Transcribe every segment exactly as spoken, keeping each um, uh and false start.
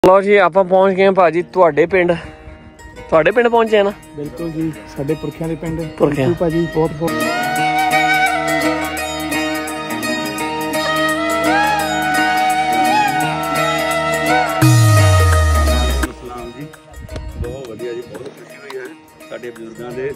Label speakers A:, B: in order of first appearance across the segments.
A: लो जी आप पहुंच गए भाजी तुहाडे पिंड तुहाडे पिंड पहुंचे ना
B: बिल्कुल जी साडे पुरखियां दे पिंड
A: पुरखियां
B: भाजी बहुत बहुत
C: सलाम जी बहुत वधिया जी बहुत खुशी हुई है साडे बुजुर्गां दे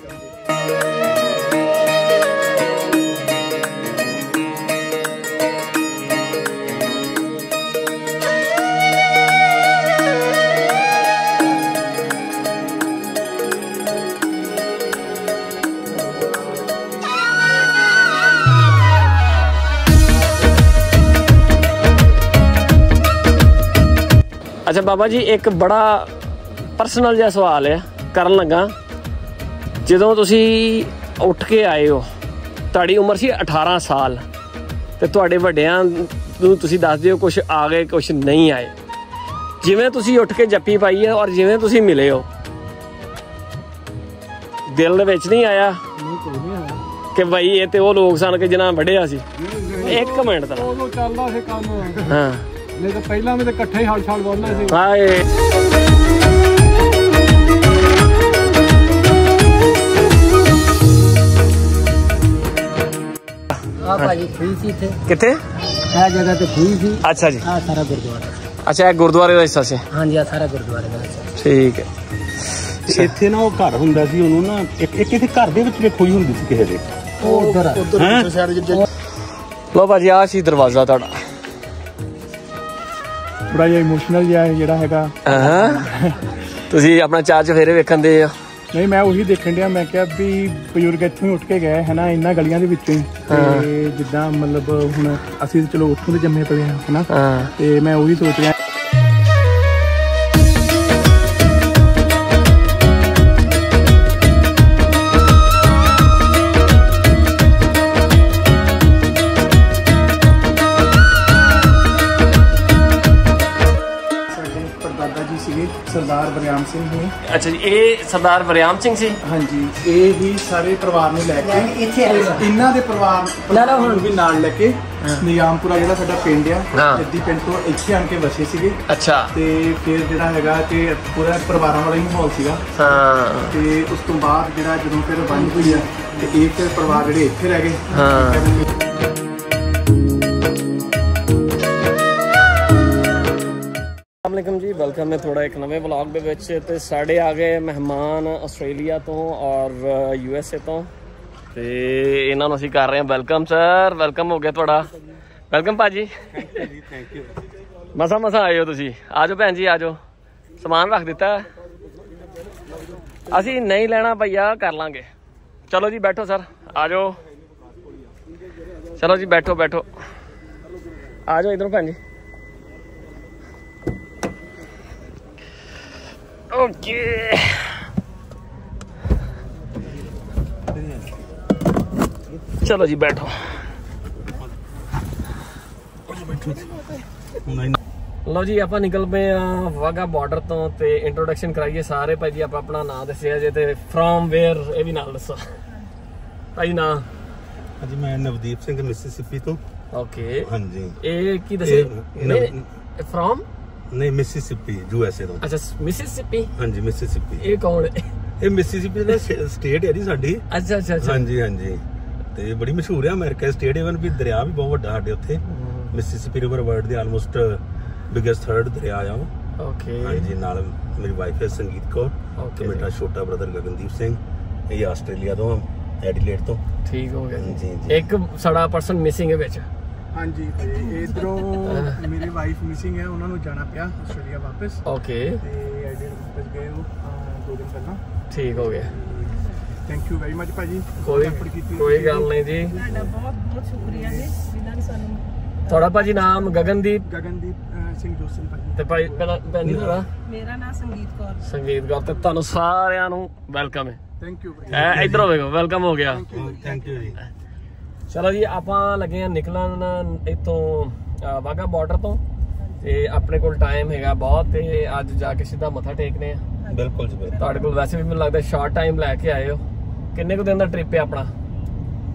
A: अच्छा बाबा जी एक बड़ा परसनल जिहा सवाल है करन लगा ਜਦੋਂ ਤੁਸੀਂ ਉੱਠ ਕੇ ਆਏ ਹੋ ਤੁਹਾਡੀ ਉਮਰ ਸੀ अठारह ਸਾਲ ਤੇ ਤੁਹਾਡੇ ਵੱਡਿਆਂ ਨੂੰ ਤੁਸੀਂ ਦੱਸਦੇ ਹੋ ਕੁਝ ਆ ਗਏ ਕੁਝ ਨਹੀਂ ਆਏ ਜਿਵੇਂ ਤੁਸੀਂ ਉੱਠ ਕੇ ਜੱਫੀ ਪਾਈ ਹੈ ਔਰ ਜਿਵੇਂ ਤੁਸੀਂ ਮਿਲੇ ਹੋ ਦਿਲ ਦੇ ਵਿੱਚ ਨਹੀਂ ਆਇਆ ਕਿ ਭਾਈ ਇਹ ਤੇ ਉਹ ਲੋਕ ਸਨ ਕਿ ਜਿਨ੍ਹਾਂ ਵੱਡਿਆ ਸੀ ਇੱਕ ਮਿੰਟ ਤਾਂ
B: ਉਹ ਚੱਲਦਾ ਸੀ ਕੰਮ
A: ਹਾਂ
B: नहीं तो पहला में तो इकट्ठे ही हाल चाल बोलना सी
A: हाय
D: आ भाजी खुई सी थे
A: किथे
D: आ जगह ते खुई सी
A: अच्छा जी
D: आ सारा गुरुद्वारा
A: अच्छा एक गुरुद्वारे ਦਾ ਹਿੱਸਾ ਸੀ
D: हां जी आ सारा गुरुद्वारे ਦਾ ਹਿੱਸਾ
A: ਠੀਕ ਹੈ
C: ਇੱਥੇ ਨਾ ਉਹ ਘਰ ਹੁੰਦਾ ਸੀ ਉਹਨੂੰ ਨਾ ਇੱਕ ਇੱਕ ਇੱਥੇ ਘਰ ਦੇ ਵਿੱਚ ਵੀ ਖੋਈ ਹੁੰਦੀ ਸੀ ਕਿਸੇ ਦੇ
D: ਉਹ ਉਧਰ
C: ਉਧਰ
D: ਸਾਈਡ
A: ਲੋ ਭਾਜੀ ਆ ਸੀ ਦਰਵਾਜ਼ਾ ਤੁਹਾਡਾ
B: थोड़ा जिहा इमोशनल जिहा ਜਿਹੜਾ ਹੈਗਾ
A: ਹਾਂ ਤੁਸੀਂ ਆਪਣਾ ਚਾਰ ਚਫੇਰੇ ਵੇਖਣ ਦੇ ਆ
B: ਨਹੀਂ ਮੈਂ ਉਹੀ ਦੇਖਣ ਡਿਆ ਮੈਂ ਕਿਹਾ ਵੀ ਬਜ਼ੁਰਗ ਇੱਥੋਂ ਹੀ ਉੱਠ ਕੇ ਗਏ ਹਨਾ ਇਹਨਾਂ ਗਲੀਆਂ ਦੇ ਵਿੱਚੋਂ ਹੀ ਤੇ ਜਿੱਦਾਂ ਮਤਲਬ ਹੁਣ ਅਸੀਂ ਚਲੋ ਉੱਥੋਂ ਦੇ ਜੰਮੇ ਪਏ ਹਾਂ ਹਨਾ
A: ਹਾਂ
B: ਤੇ ਮੈਂ ਉਹੀ ਸੋਚ ਰਿਹਾ सरदार बरियाम सिंह जी
A: अच्छा जी ये सरदार बरियाम सिंह सी
B: हाँ जी ये ही सारे परिवार ने लैके इन्हां दे परिवार हुण भी नाल लैके निजामपुरा जिहड़ा साडा पिंड आ इद्दी पिंड तो इत्थे आण के वसे सीगे
A: अच्छा ते
B: फिर जिहड़ा हैगा कि पूरा परिवारां वाला ही माहौल सीगा
A: हां
B: ते उस तो बाद जिहड़ा जदों फिर बंद होई आ ते एक परिवार जिहड़े इत्थे रह गए हां वालेकुम जी वेलकम है थोड़ा एक नवे व्लॉग दे विच ते साडे आ गए मेहमान आस्ट्रेलिया तो और यूएसए तो ते इन्हां नूं असीं कर रहे हैं वेलकम सर वेलकम हो गया थोड़ा वेलकम भाजी
C: थैंक यू
A: मसा मसा आए हो तुसीं आ जाओ भैन जी आ जाओ समान रख दिता असीं नहीं लेना भैया कर लांगे चलो जी बैठो सर आ जाओ चलो जी बैठो बैठो आ जाओ इधरों भैन जी ओके चलो जी बैठो लो जी आप निकल पे वाघा बॉर्डर तो ते इंट्रोडक्शन कराइए सारे भाई जी आप अपना नाम दसिया जे ते फ्रॉम वेयर ये भी नाल दसो भाई ना
C: हाँ जी मैं नवदीप सिंह मिसिसिपी तो
A: ओके
C: हाँ जी
A: ये की दसे फ्रॉम
C: नहीं मिसिसिपी यूएसए तो
A: अच्छा मिसिसिपी
C: हाँ जी मिसिसिपी
A: ये कौन है
C: ये मिसिसिपी ਦਾ ਸਟੇਟ ਹੈ ਜੀ ਸਾਡੀ
A: अच्छा अच्छा अच्छा
C: हाँ जी हाँ जी ਤੇ ਬੜੀ ਮਸ਼ਹੂਰ ਹੈ ਅਮਰੀਕਾ ਸਟੇਟ ਇਵਨ ਵੀ ਦਰਿਆ ਵੀ ਬਹੁਤ ਵੱਡਾ ਸਾਡੇ ਉੱਥੇ ਮਿਸਿਸਿਪੀ ਰਿਵਰ ਵਰਲਡ ਦੇ ਆਲਮੋਸਟ ਬਿਗੇਸਟ ਥਰਡ ਦਰਿਆ ਆ ਉਹ
A: ओके
C: हाँ जी ਨਾਲ ਮੇਰੀ ਵਾਈਫ ਹੈ ਸੰਗੀਤ ਕੌਰ ਤੇ ਮੇਰਾ ਛੋਟਾ ਬ੍ਰਦਰ ਗਗਨਦੀਪ ਸਿੰਘ ਇਹ ਆਸਟ੍ਰੇਲੀਆ ਤੋਂ ਐਡੀਲੇਡ ਤੋਂ
A: ठीक हो गया
C: जी जी
A: एक साड़ा पर्सन मिसिंग है विच
B: हाँ जी इधरों मेरी वाइफ मिसिंग है उन्होंने जाना पिया आस्ट्रेलिया वापस
A: ओके
B: ते एडिलेड वापस गए वो दो दिन पहला
A: ठीक हो गया
B: थैंक यू वेरी मच भाजी
A: कोई कोई गल नहीं जी
E: ਤੁਹਾਡਾ ਬਹੁਤ ਬਹੁਤ ਸ਼ੁਕਰੀਆ ਜੀ ਜਿਨ੍ਹਾਂ ਨੇ ਸਾਨੂੰ
A: थोड़ा भाजी नाम गगनदीप
B: गगनदीप सिंह जोशी भाजी
A: ते भाई पहला भैन जी थोड़ा
E: ਮੇਰਾ ਨਾਮ ਸੰਗੀਤ ਕੌਰ
A: संगीत गौर ते ਤੁਹਾਨੂੰ ਸਾਰਿਆਂ ਨੂੰ ਵੈਲਕਮ ਹੈ
B: थैंक यू
A: ਐ ਇਧਰੋਂ ਵੇਖੋ ਵੈਲਕਮ ਹੋ ਗਿਆ
C: ਥੈਂਕ ਯੂ ਜੀ
A: ਚਲੋ ਜੀ ਆਪਾਂ ਲੱਗੇ ਆ ਨਿਕਲਣ ਇੱਥੋਂ ਵਾਘਾ ਬਾਰਡਰ ਤੋਂ ਤੇ ਆਪਣੇ ਕੋਲ ਟਾਈਮ ਹੈਗਾ ਬਹੁਤ ਤੇ ਅੱਜ ਜਾ ਕੇ ਸਿੱਧਾ ਮੱਥਾ ਟੇਕਨੇ ਆ
C: ਬਿਲਕੁਲ ਜੀ ਬਿਲਕੁਲ
A: ਤੁਹਾਡੇ ਕੋਲ ਵੈਸੇ ਵੀ ਮੈਨੂੰ ਲੱਗਦਾ ਸ਼ਾਰਟ ਟਾਈਮ ਲੈ ਕੇ ਆਏ ਹੋ ਕਿੰਨੇ ਕੁ ਦਿਨ ਦਾ ਟ੍ਰਿਪ ਹੈ ਆਪਣਾ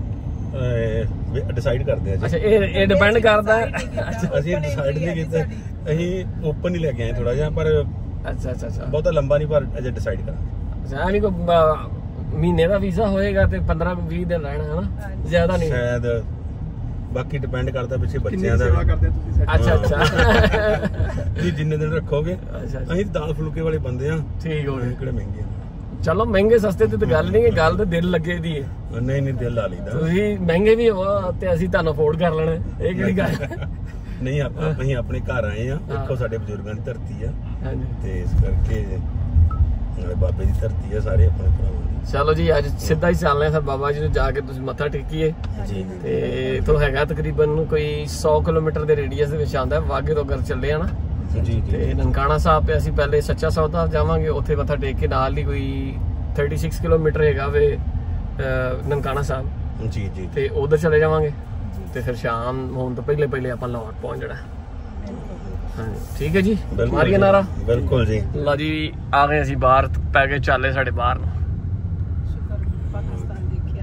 C: ਡਿਸਾਈਡ ਕਰਦੇ ਆ ਜੀ
A: ਅੱਛਾ ਇਹ ਇਹ ਡਿਪੈਂਡ ਕਰਦਾ
C: ਅਸੀਂ ਡਿਸਾਈਡ ਨਹੀਂ ਕੀਤਾ ਅਸੀਂ ਓਪਨ ਹੀ ਲੈ ਕੇ ਆਏ ਥੋੜਾ ਜਿਹਾ, ਪਰ
A: ਅੱਛਾ ਅੱਛਾ ਅੱਛਾ
C: ਬਹੁਤਾ ਲੰਬਾ ਨਹੀਂ, ਪਰ ਅਜੇ ਡਿਸਾਈਡ ਕਰਾਂਗੇ।
A: ਅੱਛਾ ਨਹੀਂ ਕੋਈ ਮਹੀਨੇ ਦਾ ਵੀਜ਼ਾ ਹੋਏਗਾ ਤੇ ਪੰਦਰਾਂ ਵੀਹ ਦਿਨ ਰਹਿਣਾ ਹੈ ਨਾ, ਜ਼ਿਆਦਾ ਨਹੀਂ
C: ਸ਼ਾਇਦ, ਬਾਕੀ ਡਿਪੈਂਡ ਕਰਦਾ ਪਿੱਛੇ ਬੱਚਿਆਂ ਦਾ।
A: ਅੱਛਾ ਅੱਛਾ
C: ਜੀ ਜਿੰਨੇ ਦਿਨ ਰੱਖੋਗੇ।
A: ਅੱਛਾ
C: ਅਸੀਂ ਦਾਲ ਫੁਲਕੇ ਵਾਲੇ ਬੰਦੇ ਆ,
A: ਠੀਕ ਹੋ
C: ਅਸੀਂ ਕਿਹੜੇ ਮਹਿੰਗੇ ਆ।
A: ਚਲੋ ਮਹਿੰਗੇ ਸਸਤੇ ਤੇ ਤਾਂ ਗੱਲ ਨਹੀਂ ਹੈ, ਗੱਲ ਤੇ ਦਿਲ ਲੱਗੇ ਦੀ ਹੈ।
C: ਨਹੀਂ ਨਹੀਂ ਦਿਲ ਲਾ ਲਈਦਾ।
A: ਤੁਸੀਂ ਮਹਿੰਗੇ ਵੀ ਹੋ ਤੇ ਅਸੀਂ ਤੁਹਾਨੂੰ ਅਫੋਰਡ ਕਰ ਲੈਣਾ, ਇਹ ਕਿਹੜੀ ਗੱਲ।
C: ਨਹੀਂ ਆਪਾਂ ਅਸੀਂ ਆਪਣੇ ਘਰ ਆਏ ਆ, ਦੇਖੋ ਸਾਡੇ ਬਜ਼ੁਰਗਾਂ ਦੀ ਧਰਤੀ ਆ
A: ਹਾਂਜੀ
C: ਤੇ ਇਸ ਕਰਕੇ ਨਾਲੇ ਬਾਬੇ ਦੀ ਧਰਤੀ ਆ, ਸਾਰੇ ਆਪਣੇ ਭਰਾਵਾਂ ਦੀ।
A: ਚਲੋ ਜੀ ਅੱਜ ਸਿੱਧਾ ਹੀ ਚੱਲਦੇ ਆ ਫਿਰ ਬਾਬਾ ਜੀ ਨੂੰ ਜਾ ਕੇ ਤੁਸੀਂ ਮੱਥਾ ਟੇਕੀਏ।
C: ਜੀ
A: ਤੇ ਇਥੋਂ ਹੈਗਾ ਤਕਰੀਬਨ ਕੋਈ ਸੌ ਕਿਲੋਮੀਟਰ ਦੇ ਰੇਡੀਅਸ ਦੇ ਵਿੱਚ ਆਉਂਦਾ, ਵਾਗੇ ਤੋਂ ਅਗਰ ਚੱਲੇ ਆ ਨਾ।
C: ਜੀ ਜੀ
A: ਤੇ ਨਨਕਾਣਾ ਸਾਹਿਬ ਤੇ ਅਸੀਂ ਪਹਿਲੇ ਸੱਚਾ ਸੌਦਾ ਜਾਵਾਂਗੇ, ਉੱਥੇ ਮੱਥਾ ਟੇਕ ਕੇ ਨਾਲ ਹੀ ਕੋਈ ਛੱਤੀ ਕਿਲੋਮੀਟਰ ਹੈਗਾ ਵੇ ਨਨਕਾਣਾ ਸਾਹਿਬ।
C: ਜੀ ਜੀ
A: ਤੇ ਉਧਰ ਚਲੇ ਜਾਵਾਂਗੇ ਤੇ ਫਿਰ ਸ਼ਾਮ ਹੋਣ ਤੋਂ ਪਹਿਲੇ ਪਹਿਲੇ ਆਪਾਂ ਲਾਹੌਰ ਪਹੁੰਚ ਜਾਣਾ। ਹਾਂਜੀ ਠੀਕ ਹੈ ਜੀ, ਮਾਰੀਏ ਨਾਰਾ।
C: ਬਿਲਕੁਲ ਜੀ।
A: ਲਾ ਜੀ ਆ ਗਏ ਅਸੀਂ ਬਾਹਰ, ਪੈ ਕੇ ਚਾਲੇ ਸਾਡੇ ਬਾਹਰ ਨੂੰ।
E: ਪਾਕਿਸਤਾਨ ਦੇਖਿਆ।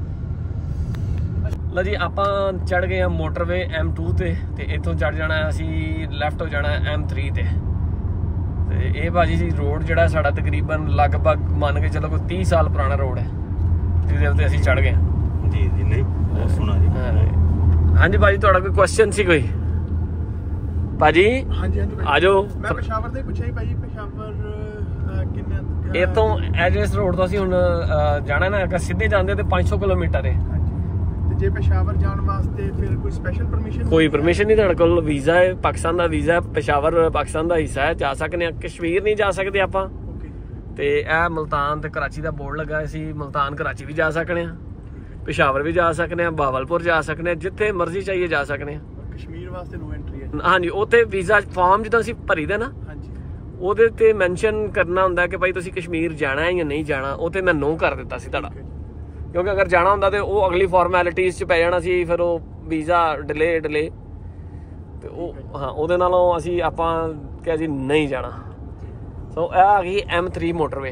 A: ਲਾ ਜੀ ਆਪਾਂ ਚੜ ਗਏ ਆ ਮੋਟਰਵੇ ਐਮ ਟੂ ਤੇ ਤੇ ਇੱਥੋਂ ਚੜ ਜਾਣਾ ਅਸੀਂ ਲੈਫਟ ਹੋ ਜਾਣਾ ਐਮ ਥ੍ਰੀ ਤੇ। ਤੇ ਇਹ ਭਾਜੀ ਜੀ ਰੋਡ ਜਿਹੜਾ ਸਾਡਾ ਤਕਰੀਬਨ ਲਗਭਗ ਮੰਨ ਕੇ ਚਲੋ ਕੋਈ ਤੀਹ ਸਾਲ ਪੁਰਾਣਾ ਰੋਡ ਹੈ, ਜਿਹਦੇ ਉੱਤੇ ਅਸੀਂ ਚੜ ਗਏ।
C: ਜੀ ਜੀ ਨਹੀਂ ਬਹੁਤ ਸੋਹਣਾ ਜੀ।
A: ਹਾਂਜੀ ਭਾਜੀ ਤੁਹਾਡਾ ਕੋਈ ਕੁਐਸਚਨ ਸੀ ਕੋਈ? ਭਾਜੀ
F: ਹਾਂਜੀ ਹਾਂਜੀ
A: ਆ ਜਾਓ।
F: ਮੈਂ ਪਸ਼ਾਵਰ ਦੇ ਪੁੱਛਿਆ ਜੀ ਭਾਜੀ, ਪਸ਼ਾਵਰ ਕਿੰਨੇ
A: ਇੱਥੋਂ ਐਡਰੈਸ ਰੋਡ ਤੋਂ ਅਸੀਂ ਹੁਣ ਜਾਣਾ ਨਾ, ਅਗਰ ਸਿੱਧੇ ਜਾਂਦੇ ਤੇ ਪੰਜ ਸੌ ਕਿਲੋਮੀਟਰ ਹੈ।
F: ਤੇ ਜੇ ਪਸ਼ਾਵਰ ਜਾਣ ਵਾਸਤੇ ਫਿਰ ਕੋਈ ਸਪੈਸ਼ਲ ਪਰਮਿਸ਼ਨ?
A: ਕੋਈ ਪਰਮਿਸ਼ਨ ਨਹੀਂ, ਤੁਹਾਡੇ ਕੋਲ ਵੀਜ਼ਾ ਹੈ, ਪਾਕਿਸਤਾਨ ਦਾ ਵੀਜ਼ਾ ਹੈ, ਪਸ਼ਾਵਰ ਪਾਕਿਸਤਾਨ ਦਾ ਹਿੱਸਾ ਹੈ, ਜਾ ਸਕਦੇ ਆ। ਕਸ਼ਮੀਰ ਨਹੀਂ ਜਾ ਸਕਦੇ ਆਪਾਂ।
F: ਓਕੇ।
A: ਤੇ ਇਹ ਮੁਲਤਾਨ ਤੇ ਕਰਾਚੀ ਦਾ ਬੋਰਡ ਲੱਗਾ ਸੀ, ਮੁਲਤਾਨ ਕਰਾਚੀ ਵੀ ਜਾ ਸਕਦੇ ਆ, ਪਸ਼ਾਵਰ ਵੀ ਜਾ ਸਕਦੇ ਆ, ਬਾਵਲਪੁਰ ਜਾ ਸਕਦੇ ਆ, ਜਿੱਥੇ ਮਰਜ਼ੀ ਚਾਹੀਏ ਜਾ ਸਕਦੇ ਆ।
F: ਕਸ਼ਮੀਰ ਵਾਸਤੇ ਨੋ ਐਂਟਰੀ ਹੈ?
A: ਹਾਂਜੀ ਉੱਥੇ ਵੀਜ਼ਾ ਫਾਰਮ ਜਦੋਂ ਅਸੀਂ ਭਰੀਦਾ ਨਾ,
F: ਹਾਂਜੀ
A: ਉਹਦੇ ਤੇ ਮੈਂਸ਼ਨ ਕਰਨਾ ਹੁੰਦਾ ਕਿ ਭਾਈ ਤੁਸੀਂ ਕਸ਼ਮੀਰ ਜਾਣਾ ਹੈ ਜਾਂ ਨਹੀਂ ਜਾਣਾ। ਉਹ ਤੇ ਮੈਂ ਨੋ ਕਰ ਦਿੱਤਾ ਸੀ ਤੁਹਾਡਾ, ਕਿਉਂਕਿ ਅਗਰ ਜਾਣਾ ਹੁੰਦਾ ਤੇ ਉਹ ਅਗਲੀ ਫਾਰਮੈਲਿਟੀਜ਼ 'ਚ ਪੈ ਜਾਣਾ ਸੀ, ਫਿਰ ਉਹ ਵੀਜ਼ਾ ਡਿਲੇ ਡਿਲੇ ਤੇ ਉਹ ਹਾਂ ਉਹਦੇ ਨਾਲੋਂ ਅਸੀਂ ਆਪਾਂ ਕਿਹਾ ਜੀ ਨਹੀਂ ਜਾਣਾ। ਸੋ ਇਹ ਆ ਗਈ ਐਮ ਥ੍ਰੀ ਮੋਟਰਵੇ।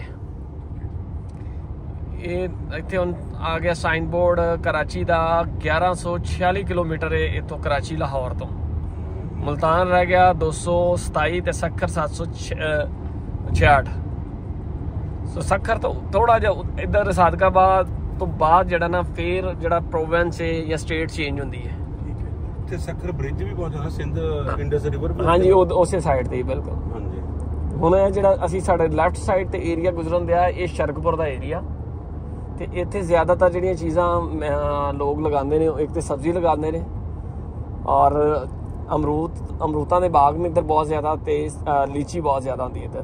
A: ਇਹ ਇੱਥੇ ਹੁਣ ਆ ਗਿਆ ਸਾਈਨ ਬੋਰਡ ਕਰਾਚੀ ਦਾ, ਗਿਆਰਾਂ ਸੌ ਛਿਆਲੀ ਕਿਲੋਮੀਟਰ ਹੈ ਇੱਥੋਂ ਕਰਾਚੀ ਲਾਹੌਰ ਤੋਂ। ਮੁਲਤਾਨ ਰਹਿ ਗਿਆ ਦੋ ਸੌ ਸਤਾਈ ਤੇ ਸੱਖਰ ਸੱਤ ਸੌ ਛਿਆਹਠ। ਸੋ ਸੱਖਰ ਤੋਂ ਥੋੜਾ ਜਿਹਾ ਇੱਧਰ ਸਾਦਕਾਬਾਦ ਤੋਂ ਬਾਅਦ ਜਿਹੜਾ ਨਾ ਫਿਰ ਜਿਹੜਾ ਪ੍ਰੋਵਿੰਸ ਹੈ ਜਾਂ ਸਟੇਟ ਚੇਂਜ ਹੁੰਦੀ ਹੈ।
F: ਠੀਕ ਹੈ।
C: ਤੇ ਸੱਖਰ ਬ੍ਰਿਜ ਵੀ ਪਹੁੰਚਣਾ, ਸਿੰਧ ਇੰਡਸ ਰਿਵਰ।
A: ਹਾਂਜੀ ਉਹ ਉਸੇ ਸਾਈਡ ਤੇ ਹੀ ਬਿਲਕੁਲ।
C: ਹਾਂਜੀ
A: ਹੁਣ ਇਹ ਜਿਹੜਾ ਅਸੀਂ ਸਾਡੇ ਲੈਫਟ ਸਾਈਡ ਤੇ ਏਰੀਆ ਗੁਜ਼ਰਨ ਦਿਆ, ਇਹ ਸ਼ਰਕਪੁਰ ਦਾ ਏਰੀਆ। ਤੇ ਇੱਥੇ ਜ਼ਿਆਦਾਤਰ ਜਿਹੜੀਆਂ ਚੀਜ਼ਾਂ ਲੋਕ ਲਗਾਉਂਦੇ ਨੇ, ਇੱਕ ਤੇ ਸਬਜ਼ੀ ਲਗਾਉਂਦੇ ਨੇ ਔਰ ਅਮਰੂਦ ਅਮਰੂਤਾਂ ਦੇ ਬਾਗ ਨੇ ਇੱਧਰ ਬਹੁਤ ਜ਼ਿਆਦਾ, ਤੇ ਲੀਚੀ ਬਹੁਤ ਜ਼ਿਆਦਾ ਹੁੰਦੀ ਹੈ ਇੱਧਰ।